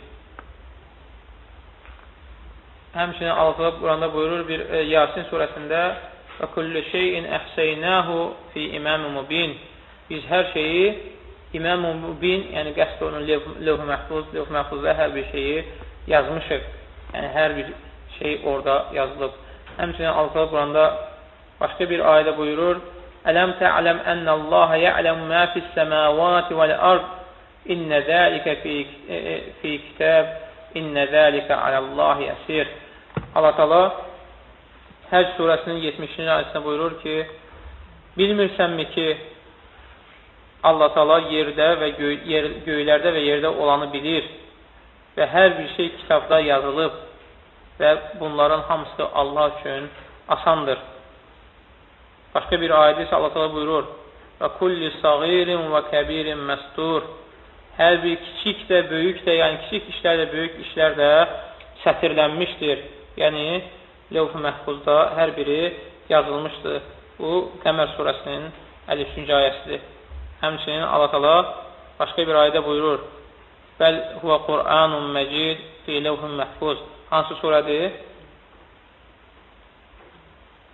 Həmçinin Allah Quranda buyurur bir Yasin surəsində: "Və kullu şeyin əhseynahu fi imam mubin." Biz hər şeyi İmam Mubin, yəni qəsd onun lövh-i məhfuzda hər bir şeyi yazmışıq. Yəni hər bir şey orada yazılıb. Həmçinin Allah Quranda başqa bir ayədə buyurur: "Ələm tə'ləm ənəllaha ya'ləmu mə fis-səmavati vəl-ard innə zəlikə fi kitab innə zəlikə aləllahi əsir." Allah Taala Həcc surəsinin 70-ci ayəsində buyurur ki, bilmirsənmi ki, Allah Taala yerdə və göylərdə və yerdə olanı bilir və hər bir şey kitabda yazılıb və bunların hamısı Allah üçün asandır. Başqa bir ayədə isə Allah Taala buyurur: "Və kulli sagirin və kəbirin məstur." Hər bir kiçik də, böyük də, yəni kiçik işlər də, böyük işlər də sətirlənmişdir. Yəni lövh-i məhfuzda hər biri yazılmışdır. Bu Qəmər surəsinin 53-cü ayəsidir. Həmçinin Allah Taala başqa bir ayədə buyurur: "Bəl huvə Qur'anun məcid fi levhin məhfuz." Hansı surədir?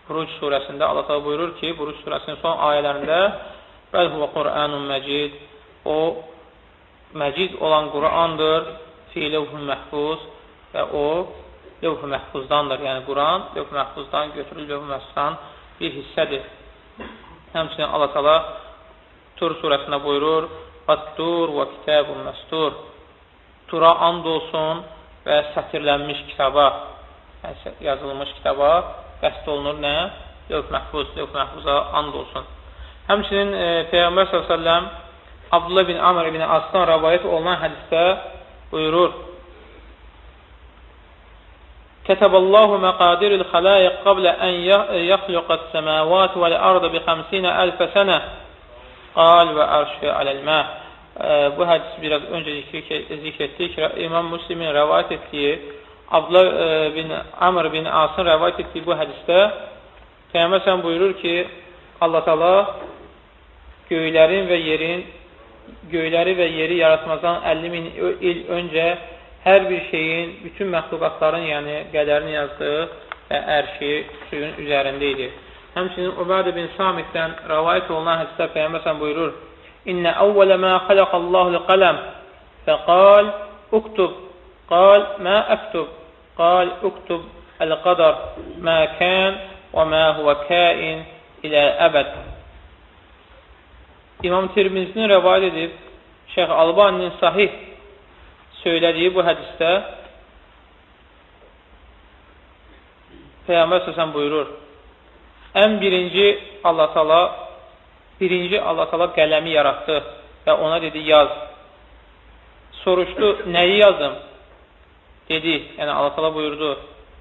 Buruc surəsində Allah təala buyurur ki, Buruc surəsinin son ayələrində "Bəl huve Qur'anun məcid", o məcid olan Qurandır, fi levh-ül məhfuz və o levh-ül məhfuzdandır. Yəni Quran levh-ül məhfuzdan götürülür, levh-ül məhfuzdan bir hissədir. Həmçinin Allah təala Tur surəsində buyurur: "Vat-tur və kitabun məstur". Tura and olsun və sətirlənmiş kitaba, yəni yazılmış kitaba qəsd olunur nə? Levh-ül məhfuz, levh-ül məhfuza and olsun. Həmçinin Peyğəmbər s.ə.v Abdullah bin Amr ibn Aslan rəvayət olunan hədisdə buyurur: "Kətəbəllahu məqadiril xalayiq qablə ən yaxluqat səməvat vəl-ardı bi 50.000 sənə qal və ərşü aləl-mə." Bu hədis biraz öncə zikr etdik. İmam Müslimin rəvayət etdiyi, Abdullah bin Amr bin Asın rəvayət etdiyi bu hədisdə Peyğəmbər s.ə.v buyurur ki, Allah təala göyləri və yeri yaratmazdan 50.000 il öncə hər bir şeyin, bütün məxluqatların, yəni qədərini yazdığı və ərşi suyun üzərində idi. Həmçinin Ubadə bin Samitdən rəvayət olunan hədisdə Peyğəmbər s.ə.v buyurur: "İnnə əvvələ mə xələqəllahul qələm fəqal uktub, qal mə əktub, qal uktub əl-qadar mə kən və mə huvə kəin ilə əbəd." İmam Tirmizinin rəvayət edib, Şeyx Albaninin sahih söylədiyi bu hədisdə Peyğəmbər s.ə.v buyurur: Ən birinci Allah Taala qələmi yaratdı və ona dedi yaz. Soruşdu, nəyi yazım? Dedi, yəni Allah Taala buyurdu: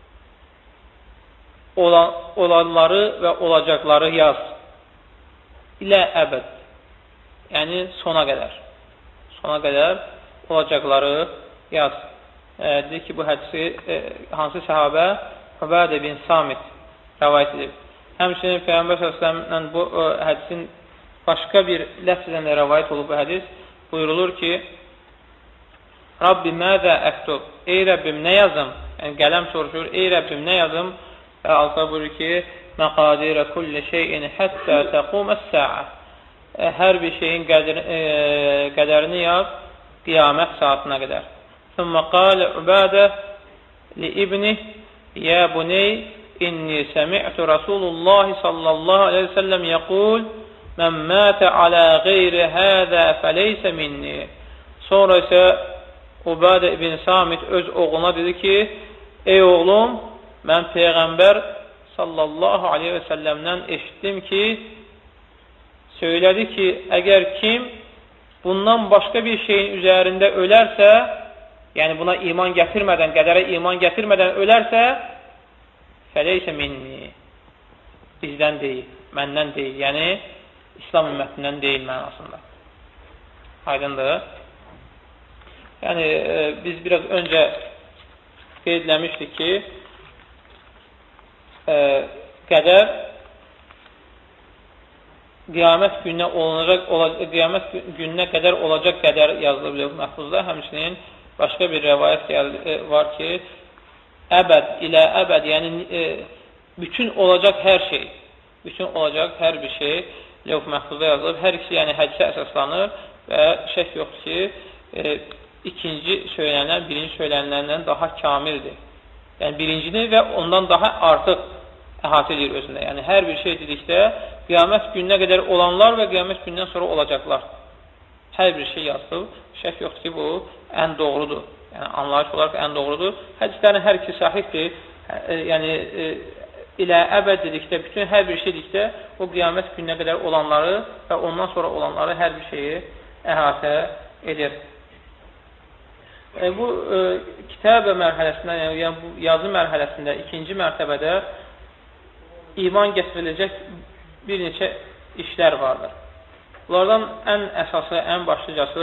Olanları və olacaqları yaz. İlə əbəd. Yəni sona qədər. Sona qədər olacaqları yaz. Dedi ki, bu hədisi hansı səhabə? Ubadə bin Samit rəvayət edib. Həmçinin Peyğəmbər s.ə.v-lə bu hədisin başqa bir ləfzlə də rəvayət olub bu hədis. Buyurulur ki, Rabbi məzə əktub, ey Rəbbim nə yazım? Yəni qələm soruşur, ey Rəbbim nə yazım? Və Allah buyurur ki, məqadirə kulli şeyin həttə təquməs-sə'ə. Hər bir şeyin qədərini yaz qiyamət saatına qədər. Thumma qalə Ubadə li ibnih, ya buney, inni səmi'tu Rasulullahi sallallahu aleyhi ve sellem yəqul, mən mətə alə qeyri həzə fəleysə minni. Sonra isə Ubadə ibn Samit öz oğluna dedi ki, ey oğlum, mən Peyğəmbər sallallahu aleyhi ve sellemdən eşitdim ki, söylədi ki, əgər kim bundan başqa bir şeyin üzərində ölərsə, yəni buna iman gətirmədən, qədərə iman gətirmədən ölərsə, fəleysə minni, bizdən deyil, məndən deyil, yəni İslam ümmətindən deyil mənasında. Aydındır. Yəni, biz biraz öncə qeydləmişdik ki, qədər qiyamət gününə qədər olacaq qədər yazılıb məhfuzda. Həmçinin başqa bir rəvayət var ki, əbəd ilə əbəd, yəni bütün olacaq hər şey, bütün olacaq hər bir şey levh məhfuzda yazılıb. Hər ikisi yəni hədisə əsaslanır və şək yoxdur ki, ikinci söylənən, birinci söylənənlərdən daha kamildir. Yəni birincini və ondan daha artıq əhatə edir özündə. Yəni hər bir şey dedikdə qiyamət gününə qədər olanlar və qiyamət gündən sonra olacaqlar. Hər bir şey yazılıb. Şək yoxdur ki, bu ən doğrudur. Yəni anlayış olaraq ən doğrudur. Hədislərin hər ikisi sahihdir. Yəni ilə əbəd dedikdə, bütün hər bir şey dedikdə o qiyamət gününə qədər olanları və ondan sonra olanları hər bir şeyi əhatə edir. Bu kitabə mərhələsində, yəni bu yazı mərhələsində, ikinci mərtəbədə iman gətiriləcək bir neçə işlər vardır. Bunlardan ən əsası, ən başlıcası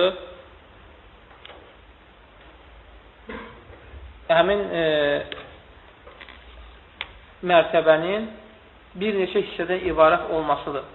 həmin mərtəbənin bir neçə hissədən ibarət olmasıdır.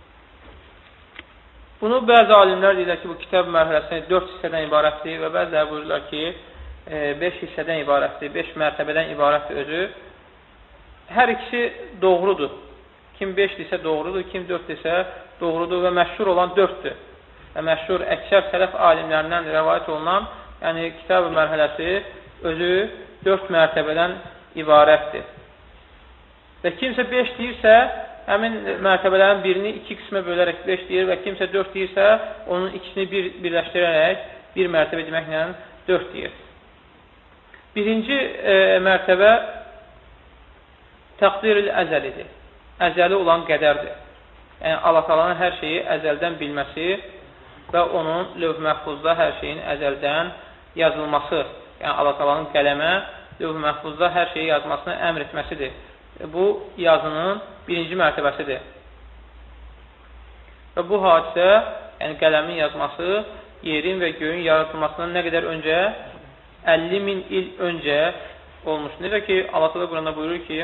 Bunu bəzi alimlər deyirlər ki, bu kitab mərhələsində 4 hissədən ibarətdir və bəzilər buyururlar ki, 5 hissədən ibarətdir, 5 mərtəbədən ibarətdir özü. hər ikisi doğrudur. Kim 5 desə doğrudur, kim 4 desə doğrudur və məşhur olan 4-dür. Və məşhur əksər sələf alimlərindən rəvayət olunan, yəni kitab-ı mərhələsi özü 4 mərtəbədən ibarətdir. Və kimsə 5 deyirsə, həmin mərtəbələrin birini 2 qismə bölərək 5 deyir və kimsə 4 deyirsə, onun ikisini birləşdirərək 1 mərtəbə deməklə 4 deyir. Birinci mərtəbə təqdir-ül əzəlidir. Əzəli olan qədərdir. Yəni, Allah Taala'nın hər şeyi əzəldən bilməsi və onun lövh-i məhfuzda hər şeyin əzəldən yazılması. Yəni, Allah Taala'nın qələmə lövh-i məhfuzda hər şeyi yazmasını əmr etməsidir. Bu, yazının birinci mərtəbəsidir. Və bu hadisə, yəni qələmin yazması, yerin və göyün yaratılmasından nə qədər öncə? 50.000 il öncə olmuş. Necə ki, Allah Teala Quranda buyurur ki,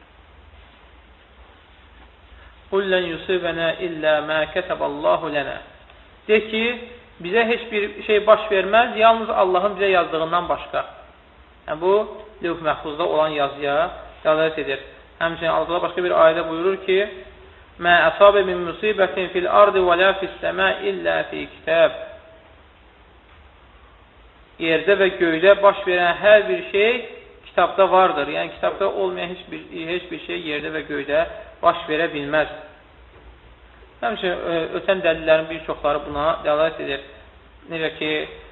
قُلْ لَنْ يُصِبَنَا إِلَّا مَا كَتَبَ اللّٰهُ لَنَا. De ki, bizə heç bir şey baş verməz, yalnız Allahın bizə yazdığından başqa. Yəni, bu, lövh məhfuzda olan yazıya dəlalət edir. Həmçinin Allah başqa bir ayədə buyurur ki, مَا أَصَابَ مِنْ مُصِيبَةٍ فِي الْأَرْضِ وَلَا فِي السَّمَاءِ إِلَّا فِي كِتَابٍ. Yerdə və göydə baş verən hər bir şey kitabda vardır. Yəni, kitabda olmayan heç bir şey yerdə və göydə baş verə bilməz. Həmçinin, ötən dəlillərin bir çoxları buna dəlalət edir. Necə ki,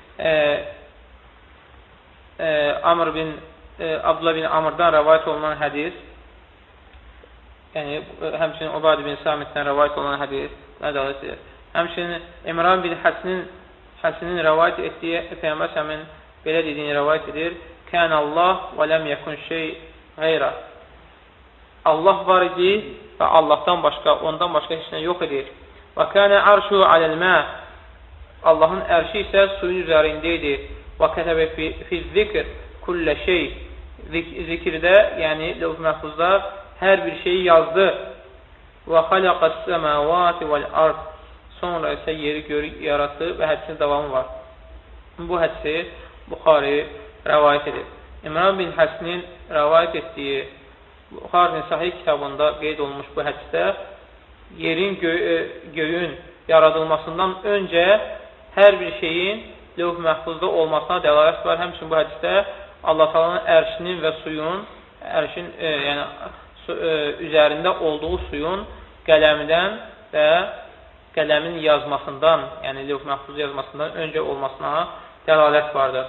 Abdullah bin Amr'dan rəvayət olunan hədis, yəni, həmçinin Ubad bin Samitdən rəvayət olunan hədis dəlalət edir. Həmçinin, İmran bin Həsinin rəvayət etdiyi Peyğəmbər səmin belə dediyini rəvayət edir. Kən Allah və ləm yəkun şey qeyra. Allah var idi və Allahdan başqa, ondan başqa heç nə yox idi. Və kənə arşu aləl-mə. Allahın ərşi isə suyun üzərində idi. Və kətəbə fi zikr kullə şey. Zikirdə, yəni lövh məhfuzda hər bir şeyi yazdı. Və xaləqəs səməvati vəl-ard. Sonra isə yeri yaratdı və hədisin davamı var. Bu hədisi Buxari rəvayət edir. İmran bin Həsnin rəvayət etdiyi Buxarinin Sahih kitabında qeyd olunmuş bu hədisdə yerin, göyün yaradılmasından öncə hər bir şeyin lövh məhfuzda olmasına dəlalət var. Həmçinin bu hədisdə Allah Taala'nın ərşinin və suyun, ərşin yəni üzərində olduğu suyun qələmdən və qələmin yazmasından, yəni lövh məhfuz yazmasından öncə olmasına dəlalət vardır.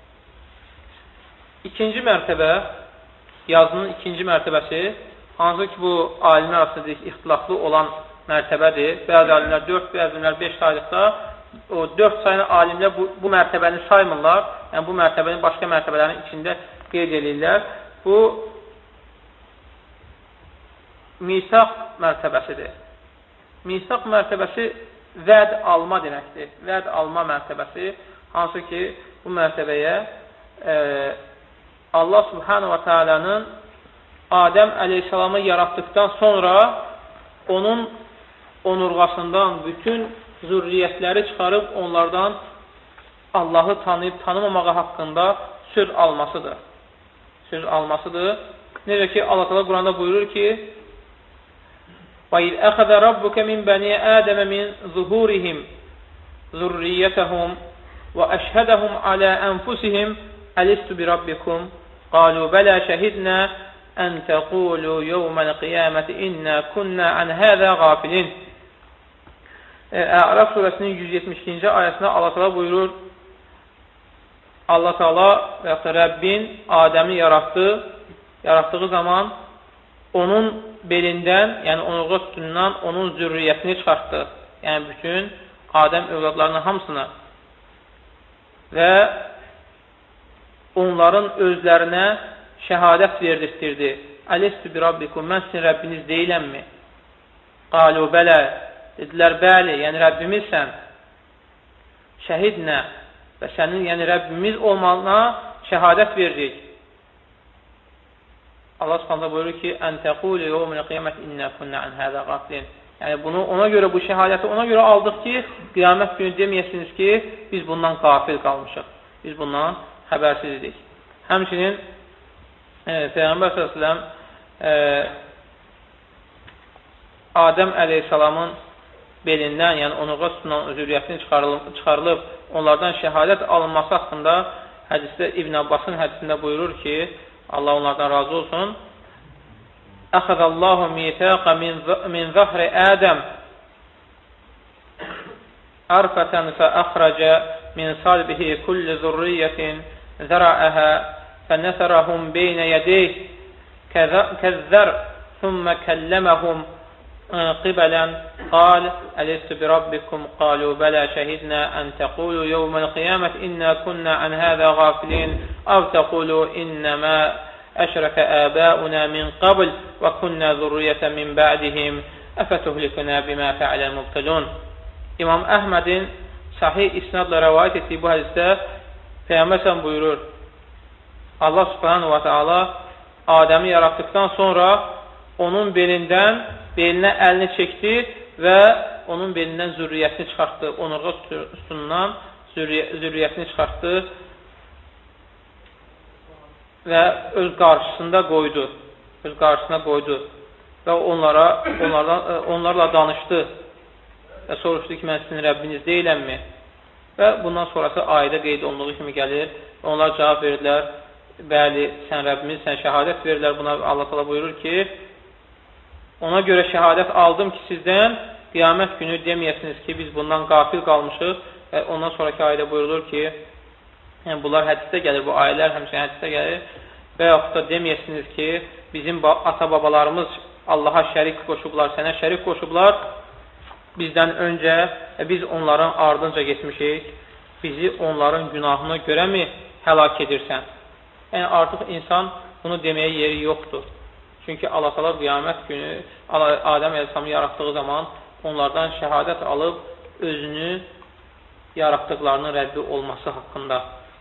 İkinci mərtəbə, yazının ikinci mərtəbəsi, hansı ki, bu alimlər arasında ixtilaflı olan mərtəbədir. Bəzi alimlər 4, bəzi alimlər 5 sayılıqda, o 4 sayını alimlər bu mərtəbəni saymırlar, yəni bu mərtəbənin başqa mərtəbələrin içində qeyd edirlər. Bu, misaq mərtəbəsidir. Misaq mərtəbəsi vəd alma deməkdir. Vəd alma mərtəbəsi, hansı ki, bu mərtəbəyə Allah Subhanahu wa Taala'nın Adəm əleyhissalamı yaratdıqdan sonra onun onurğasından bütün zürriyyətləri çıxarıb onlardan Allahı tanıyıb tanımamağı haqqında söz almasıdır. Söz almasıdır. Necə ki, Allah Teala Quranda buyurur ki, وَإِذْ أَخَذَ رَبُّكَ مِنْ بَنِي آدَمَ مِنْ ظُهُورِهِمْ ذُرِّيَّتَهُمْ وَأَشْهَدَهُمْ عَلَى أَنْفُسِهِمْ أَلِسْتُ بِرَبِّكُمْ قَالُوا بَلَى شَهِدْنَا أَنْ تَقُولُوا يَوْمَ الْقِيَامَةِ إِنَّا كُنَّا عَنْ هَذَا غَافِلِينَ. Ərəf surəsinin 172-ci ayəsində Allah Teala buyurur, Allah Teala və Rəbbin Adəmi yaratdığı zaman onun belindən, yəni onurğa sütunundan onun zürriyyətini çıxartdı. Yəni bütün Adəm övladlarının hamısını və onların özlərinə şəhadət verdirtirdi. Əlestü bi Rabbikum, mən sizin Rəbbiniz deyiləmmi? Qalu bələ, dedilər bəli, yəni Rəbbimizsən. Şəhidnə və sənin, yəni Rəbbimiz olmağına şəhadət veririk. Allah Subhanahu buyurur ki, "Ən təqulu yawmul qiyamət inna kunna an hada ghafilin." Yəni bunu ona görə bu şəhadəti ona görə aldıq ki, qiyamət günü deməyəsiniz ki, biz bundan qafil qalmışıq. Biz bundan xəbərsiz idik. Həmçinin Peyğəmbər sallallahu əleyhi və səlləm Adəm əleyhissalamın belindən, yəni onurğa sütunundan zürriyyətinin çıxarılıb, onlardan şəhadət alınması haqqında hədisdə İbn Abbasın hədisində buyurur ki, Allah onlardan razı olsun, Əxəzəllahu mitəqə min zəhri Ədəm ərfətən fəəxrəcə min salbihi kulli zürriyyətin zərəəhə fənəsərəhum beynə yədeyh kəzzər thümmə kəlləməhum قبلا قال ألست بربكم قالوا بلى شهدنا أن تقولوا يوم القيامة إنا كنا عن هذا غافلين أو تقولوا إنما أشرك آباؤنا من قبل وكنا ذرية من بعدهم أفتهلكنا بما فعل المبتلون. İmam Əhmədin sahih isnadla rəvayət etdiyi bu hədisdə Peyğəmbər buyurur, Allah subhanahu wa ta'ala Adəmi yaratdıktan sonra onun belinə əlini çəkdi və onun belindən zürriyyətini çıxartdı. Onurğa sütunundan zürriyyətini çıxartdı və öz qarşısına qoydu və onlarla danışdı və soruşdu ki, mən sizin Rəbbiniz deyiləmmi? Və bundan sonrası ayədə qeyd olunduğu kimi gəlir. Onlar cavab verirlər, bəli, sən Rəbbimiz, sən şəhadət verirlər. Buna Allah təala buyurur ki, ona görə şəhadət aldım ki, sizdən qiyamət günü deməyəsiniz ki, biz bundan qafil qalmışıq və ondan sonraki ayədə buyurulur ki, yəni bunlar hədisdə gəlir, bu ayələr həmçinin hədisdə gəlir və yaxud da deməyəsiniz ki, bizim ata-babalarımız Allaha şərik qoşublar, sənə şərik qoşublar, bizdən öncə biz onların ardınca getmişik, bizi onların günahına görəmi həlak edirsən? Yəni artıq insan bunu deməyə yeri yoxdur. Çünki Allah təala qiyamət günü Adəm əleyhissalamı yaratdığı zaman onlardan şəhadət alıb özünü yaratdıqlarının rəddi olması haqqında.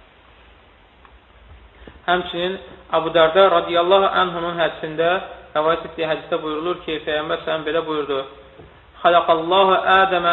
Həmçinin Əbu Dərdə radiyallahu anhunun hədisində, rəvayət etdiyi hədisdə buyurulur ki, Peyğəmbər səhəm belə buyurdu, Xalaqallahu Ədəmə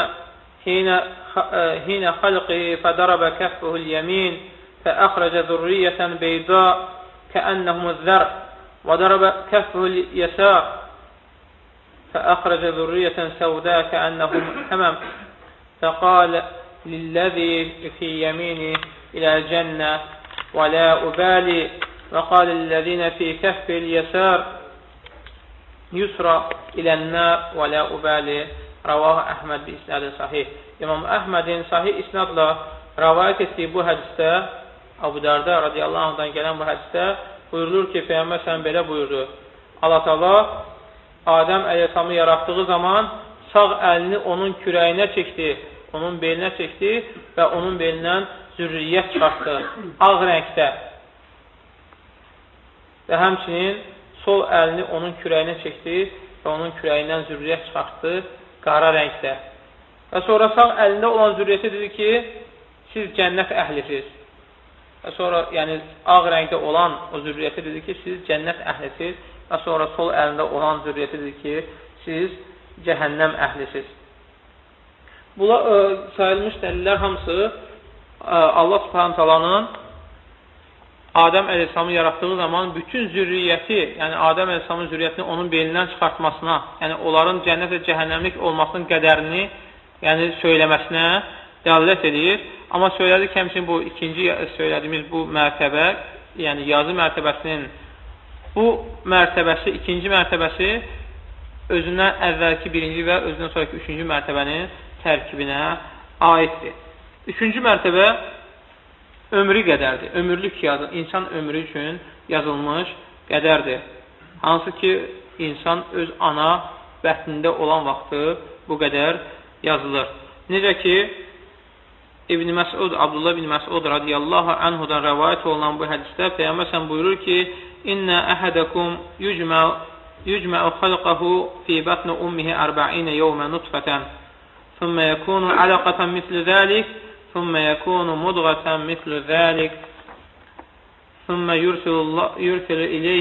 hinə xalqihi fədərəbə kəffuhul yəmin fəəxrəcə zürriyyətən beyda kəənnəhumuzzər وضرب كفه اليسار فأخرج ذرية سوداء كأنهم حمم فقال للذي في يمينه إلى الجنة ولا أبالي وقال للذين في كف اليسار يسرى إلى النار ولا أبالي رواه Əhməd bi isnadı sahih. İmam Əhmədin sahih isnadla rəvayət etdiyi bu hədisdə Əbu Dərdə radiyallahu anhdan gələn bu hədisdə buyurulur ki, Peyğəmbər sən belə buyurdu. Allah təala Adəm əleyhissalamı yaratdığı zaman sağ əlini onun kürəyinə çəkdi, onun belinə çəkdi və onun belindən zürriyyət çıxartdı, ağ rəngdə. Və həmçinin sol əlini onun kürəyinə çəkdi və onun kürəyindən zürriyyət çıxartdı, qara rəngdə. Və sonra sağ əlində olan zürriyyəti dedi ki, siz cənnət əhlisiz. Və sonra, yəni ağ rəngdə olan o zürriyyəti dedi ki, siz cənnət əhlisiz və sonra sol əlində olan zürriyyəti dedi ki, siz cəhənnəm əhlisiz. Bula sayılmış dəlillər hamısı Allah subhanahu taalanın Adəm əleyhissalamı yaratdığı zaman bütün zürriyyəti, yəni Adəm əleyhissalamın zürriyyətini onun belindən çıxartmasına, yəni onların cənnət və cəhənnəmlik olmasının qədərini yəni söyləməsinə dəlalət edir. Amma söylədik həmçinin bu ikinci söylədiyimiz bu mərtəbə, yəni yazı mərtəbəsinin bu mərtəbəsi, ikinci mərtəbəsi özündən əvvəlki birinci və özündən sonraki üçüncü mərtəbənin tərkibinə aiddir. Üçüncü mərtəbə ömrü qədərdir. Ömürlük yazı, insan ömrü üçün yazılmış qədərdir. Hansı ki, insan öz ana bətnində olan vaxtı bu qədər yazılır. Necə ki, İbn Məsud, Abdullah ibn Məsud radiyallahu anhudan rəvayət olunan bu hədisdə Peyğəmbər buyurur ki, İnnə əhədəkum yücmə'u xalqahu fi batni ummihi 40 yevmə nutfətən thumma yakunu alaqatan mislu zalik thumma yakunu mudghatan mislu zalik thumma yursilu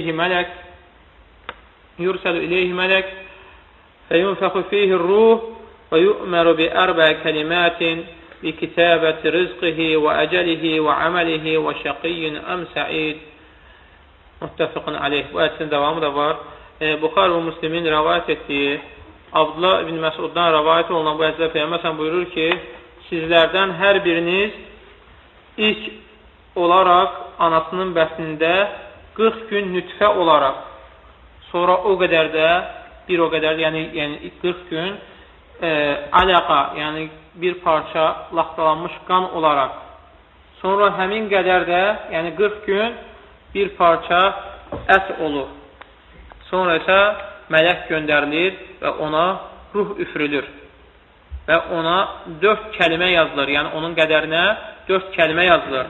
ileyhi melek feyunfəxu fihi ruh və yu'məru bi 4 kelimatin بكتابة رزقه وأجله وعمله وشقي أم سعيد muttəfiqun aleyh. Bu hədsin davamı da var. Buxar və Müslimin rəvayət etdiyi Abdullah ibn Məsuddan rəvayət olunan bu hədisdə Peyğəmbər buyurur ki, sizlərdən hər biriniz ilk olaraq anasının bətnində 40 gün nütfə olaraq, sonra o qədər də, yəni 40 gün ələqa, yəni bir parça laxtalanmış qan olaraq, sonra həmin qədər də, yəni 40 gün bir parça ət olur. Sonra isə mələk göndərilir və ona ruh üfürülür və ona 4 kəlimə yazılır, yəni onun qədərinə 4 kəlimə yazılır.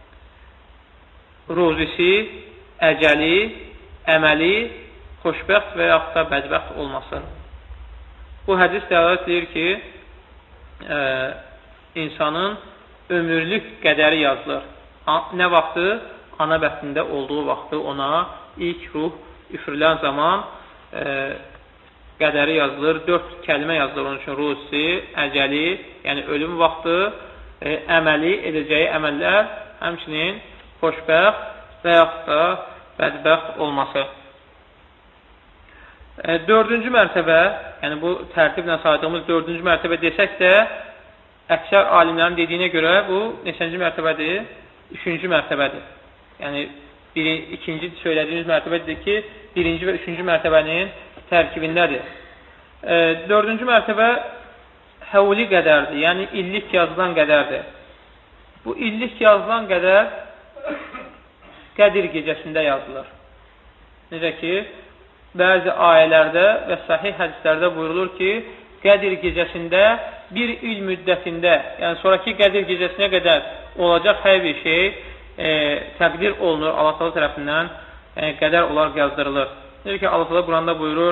Ruzisi, əcəli, əməli, xoşbəxt və yaxud da bədbəxt olması. Bu hədis dəlalət edir ki, insanın ömürlük qədəri yazılır. Nə vaxtı? Ana bətnində olduğu vaxtı ona ilk ruh üfürülən zaman qədəri yazılır. 4 kəlimə yazılır onun üçün. Ruzi, əcəli, yəni ölüm vaxtı, əməli, edəcəyi əməllər, həmçinin xoşbəxt və yaxud da bədbəxt olması. 4-cü mərtəbə, yəni bu tərtiblə saydığımız 4-cü mərtəbə desək də, əksər alimlərin dediyinə görə bu neçənci mərtəbədir? 3-cü mərtəbədir. Yəni, ikinci söylədiyimiz mərtəbədir ki, 1-ci və 3-cü mərtəbənin tərkibindədir. 4-cü mərtəbə həvli qədərdir, yəni illik yazılan qədərdir. Bu illik yazılan qədər Qədir gecəsində yazılır. Necə ki, bəzi ayələrdə və sahih hədislərdə buyurulur ki, Qədir gecəsində bir il müddətində, yəni sonraki Qədir gecəsinə qədər olacaq hər bir şey təqdir olunur Allah Teala tərəfindən, qədər olaraq yazdırılır. Necə ki, Allah Teala Quranda buyurur,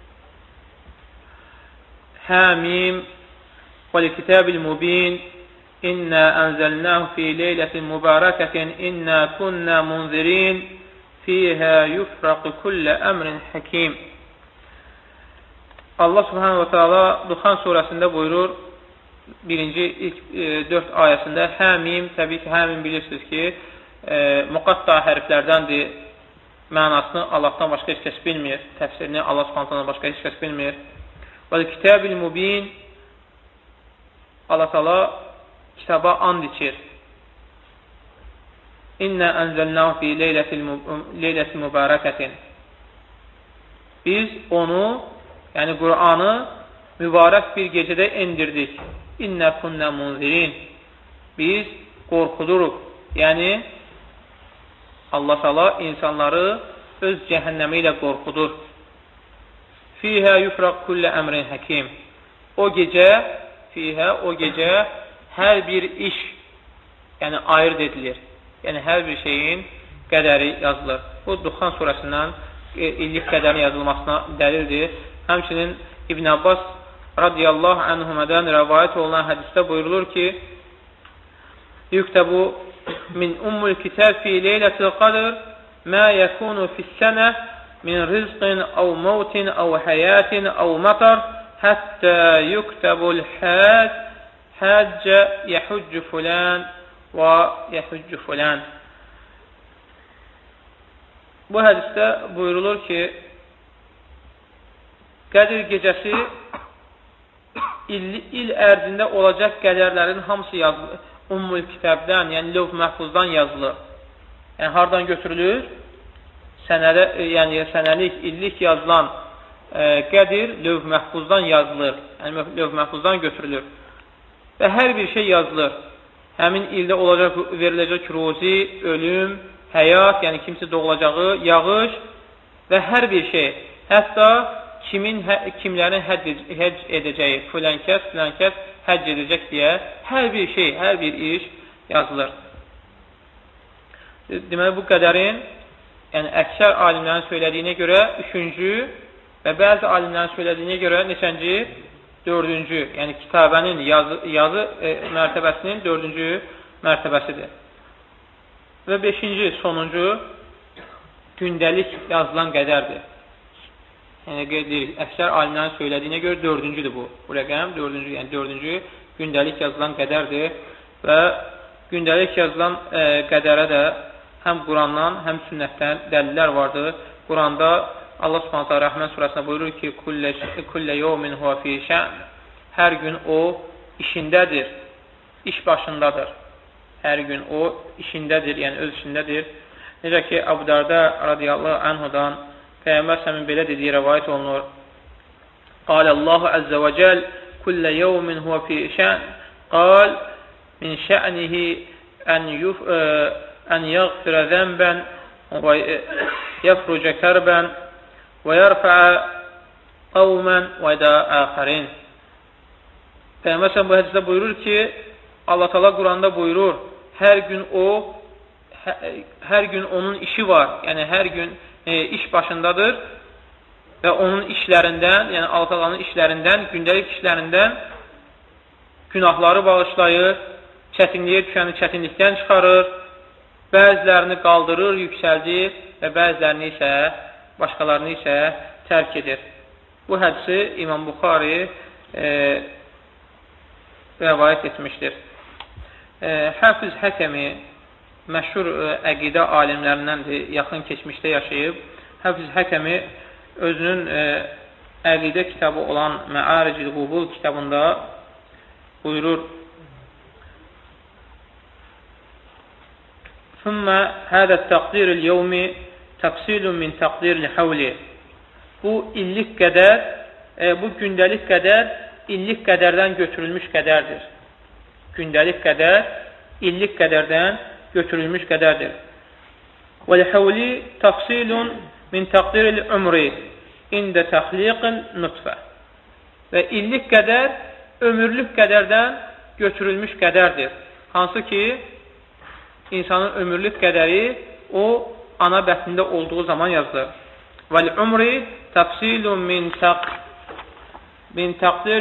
Həmim vəl-kitabil mubin İnnə ənzəlnəhu fi leylətin mübarəkətin İnnə kunnə munzirin Fiyhə yufraqı kullə əmrin həkim. Allah Subhanahu wa Taala Duxan surəsində buyurur, ilk 4 ayəsində Həmim, təbii ki, Həmim bilirsiniz ki, müqatta hərflərdəndir, mənasını Allahdan başqa heç kəs bilmir, təfsirini Allah Subhanahu wa Taala başqa heç kəs bilmir. Vəl-kitabil mubin, Allah Taala kitaba and içir. İnnə ənzəlnəhu fi leylətin mübarəkətin. Biz onu, yəni Qur'anı mübarək bir gecədə indirdik. İnnə kunnə munzirin. Biz qorxuduruq. Yəni, Allah Taala insanları öz cəhənnəmi ilə qorxudur. Fiyhə yufraq kullə əmrin həkim. O gecə hər bir iş, yəni ayırt edilir. Yəni, hər bir şeyin qədəri yazılır. Bu, Duxan surəsindən illik qədərin yazılmasına dəlildir. Həmçinin İbn Abbas radiyallahu anhumədən rəvayət olunan hədisdə buyurulur ki, Yüktəbu min ummul kitab fi leylətil qadr mə yəkunu fissənə min rizqin əv mautin əv həyatin əv matar həttə yüktəbul həccə yəhüccü fulən və yəhüccü fulən. Bu hədisdə buyurulur ki, Qədir gecəsi il ərzində olacaq qədərlərin hamısı yazılır. Ummul kitabdən, yəni lövh məhfuzdan yazılır. Yəni, hardan götürülür? Sənəlik, illik yazılan qədir lövh məhfuzdan yazılır. Yəni, lövh məhfuzdan götürülür. Və hər bir şey yazılır. Həmin ildə olacaq, veriləcək ruzi, ölüm, həyat, yəni kimsə doğulacağı, yağış və hər bir şey. Hətta kimlərin həcc edəcəyi, filan kəs həcc edəcək deyə hər bir şey, hər bir iş yazılır. Deməli, bu qədərin, yəni əksər alimlərin söylədiyinə görə 3-cü və bəzi alimlərin söylədiyinə görə neçənci? 4-cü, yəni kitabənin yazı mərtəbəsinin 4-cü mərtəbəsidir. Və 5-ci, sonuncu gündəlik yazılan qədərdir. Yəni, əksər alimlərin söylədiyinə görə 4-cüdür bu. Bu rəqəm 4-cü, yəni 4-cü gündəlik yazılan qədərdir və gündəlik yazılan qədərə də həm Qurandan, həm sünnətdən dəlillər vardır. Quranda Allah Subhanahu taala Rəhmən surəsində buyurur ki, kullə yevmin huve fi şə'n. Hər gün o işindədir, iş başındadır. Hər gün o işindədir, yəni öz işindədir. Necə ki, Əbu Dərdə radiyallahu anhudan Peyğəmbər səmin belə dediyi rəvayət olunur. Qalə Allahu əzzə və cəl kullə yevmin huve fi şə'n. Qal min şə'nihi ən yəğfirə zənbən və yəfrucə kərbən və yərfəə qavmən və də əxərin. Peyğəmbər sən bu hədisdə buyurur ki, Allah Teala Quranda buyurur, hər gün onun işi var, yəni hər gün iş başındadır və onun işlərindən, yəni Allah Teala'nın işlərindən, gündəlik işlərindən günahları bağışlayır, çətinliyə düşəni çətinlikdən çıxarır, bəzilərini qaldırır, yüksəldir və bəzilərini isə, başqalarını isə tərk edir. Bu hədisi İmam Buxari rəvayət etmişdir. Həfiz Həkəmi məşhur əqidə alimlərindəndir, yaxın keçmişdə yaşayıb. Həfiz Həkəmi özünün əqidə kitabı olan Məaricil Qubul kitabında buyurur: "Thumma hada taqdir al-yawmi tafsilun min taqdir al-hawli." Bu illik qədər, bu gündəlik qədər illik qədərdən götürülmüş qədərdir. Gündəlik qədər illik qədərdən götürülmüş qədərdir. وَالْحَوْلِ تَفْصِيلٌ مِنْ تَقْدِرِ الْعُمْرِ اِنْدَ تَخْلِيقٍ نُطْفَةٍ. Və illik qədər ömürlük qədərdən götürülmüş qədərdir. Hansı ki, insanın ömürlük qədəri o ana bətnində olduğu zaman yazılır. وَالْعُمْرِ تَفْصِيلٌ مِنْ تَقْدِرِ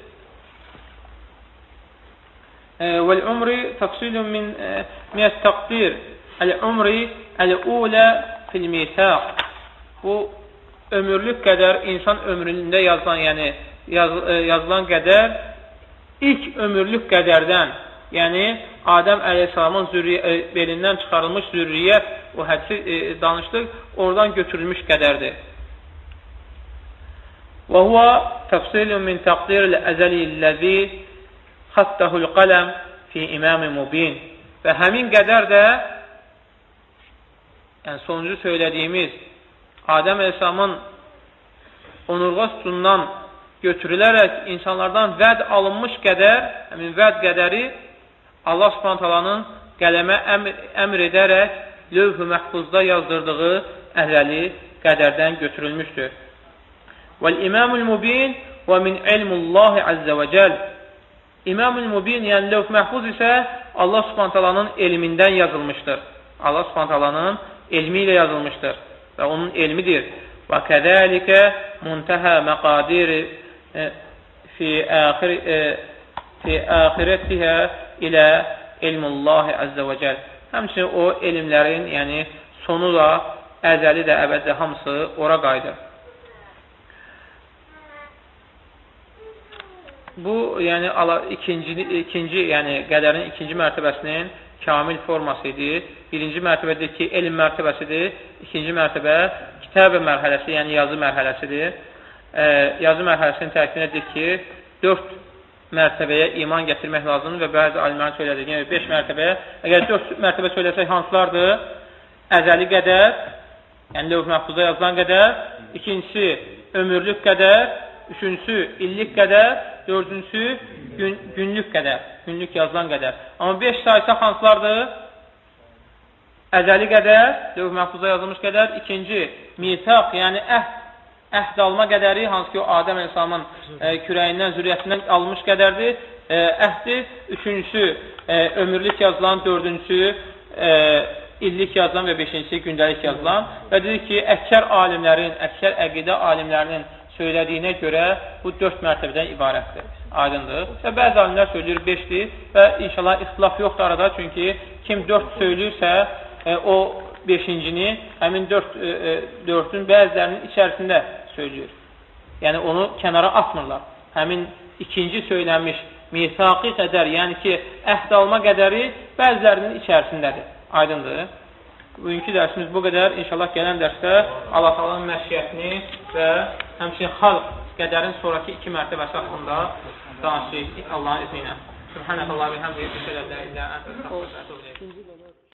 وَالْعُمْرِ تَفْصِيلٌ مِنْ التَّقْدِيرِ الْعُمْرِ الْأُولَى فِي الْمِيثَاقِ. Bu ömürlük qədər insan ömründə yazılan, yəni yazılan qədər ilk ömürlük qədərdən, yəni Adəm əleyhissalamın belindən çıxarılmış zürriyyət, o hədisi danışdıq, oradan götürülmüş qədərdir. وَهُوَ تَفْصِيلٌ مِنْ تَقْدِيرِ الْأَزَلِ الَّذِي خَطَّهُ الْقَلَمْ فِي إِمَامِ مُبِينٍ. Və həmin qədər də, yəni sonuncu söylədiyimiz Adəm əleyhissalamın onurğa sütunundan götürülərək insanlardan vəd alınmış qədər, həmin vəd qədəri Allah Subhanahu taalanın qələmə əmr edərək lövh-ü məhfuzda yazdırdığı əzəli qədərdən götürülmüşdür. Vəl-İmamul Mubin və min ilmullahi azza və cəl. İmamul Mubin, yəni lövh-ü məhfuz isə Allah Subhanahu taalanın elmindən yazılmışdır. Allah Subhanahu taalanın elmi ilə yazılmışdır və onun elmidir. Və kəzəlikə muntəhə məqadiri fi axirətihə ilə ilmullahi azza və cəl. Həmçinin o elmlərin, yəni sonu da, əzəli də, əbədi hamısı ora qayıdır. Bu, yəni ikinci, yəni qədərin ikinci mərtəbəsinin kamil forması idi. Birinci mərtəbədir ki, elm mərtəbəsidir. İkinci mərtəbə kitabə mərhələsi, yəni yazı mərhələsidir. Yazı mərhələsinin tərkibinədir ki, 4 mərtəbəyə iman gətirmək lazımdır və bəzi alimlərin söylədiyi, yəni 5 mərtəbəyə. Əgər 4 mərtəbə söyləsək hansılardır? Əzəli qədər, yəni lövh-ü məhfuzda yazılan qədər. İkincisi, ömürlük qədər. Üçüncüsü, illik qədər. Dördüncüsü, günlük qədər. Günlük yazılan qədər. Amma 5 sayısı hansılardır? Əzəli qədər, lövh-ü məhfuzda yazılmış qədər. İkinci, misaq, yəni əhd alma qədəri, hansı ki o Adəm əleyhissalamın kürəyindən, zürriyyətindən alınmış qədərdir, əhdi. Üçüncüsü, ömürlük yazılan, dördüncüsü, illik yazılan və beşincisi, gündəlik yazılan. Və dedik ki, əksər alimlərin, əksər əqidə alimlərinin söylədiyinə görə bu 4 mərtəbədən ibarətdir. Aydındır. Və bəzi alimlər söyləyir 5-dir və inşallah ixtilaf yoxdur arada, çünki kim 4 söyləyirsə, o 5-cini həmin 4-ün bəzilərinin içərisində söylüyor. Yəni onu kənara atmırlar. Həmin ikinci söylənmiş misaqi qədər, yəni ki, əhd alma qədəri bəzilərinin içərisindədir. Aydındır. Bugünkü dərsimiz bu qədər. İnşallah gələn dərsdə Allah Taala'nın məşiyyətini və həmçinin xalq qədərin sonraki 2 mərtəbəsi haqqında danışacağıq Allahın izni ilə. Subhanallah və bihamdihi, əşhədu an la ilaha illə ente, estağfiruke və etûbü ileyk.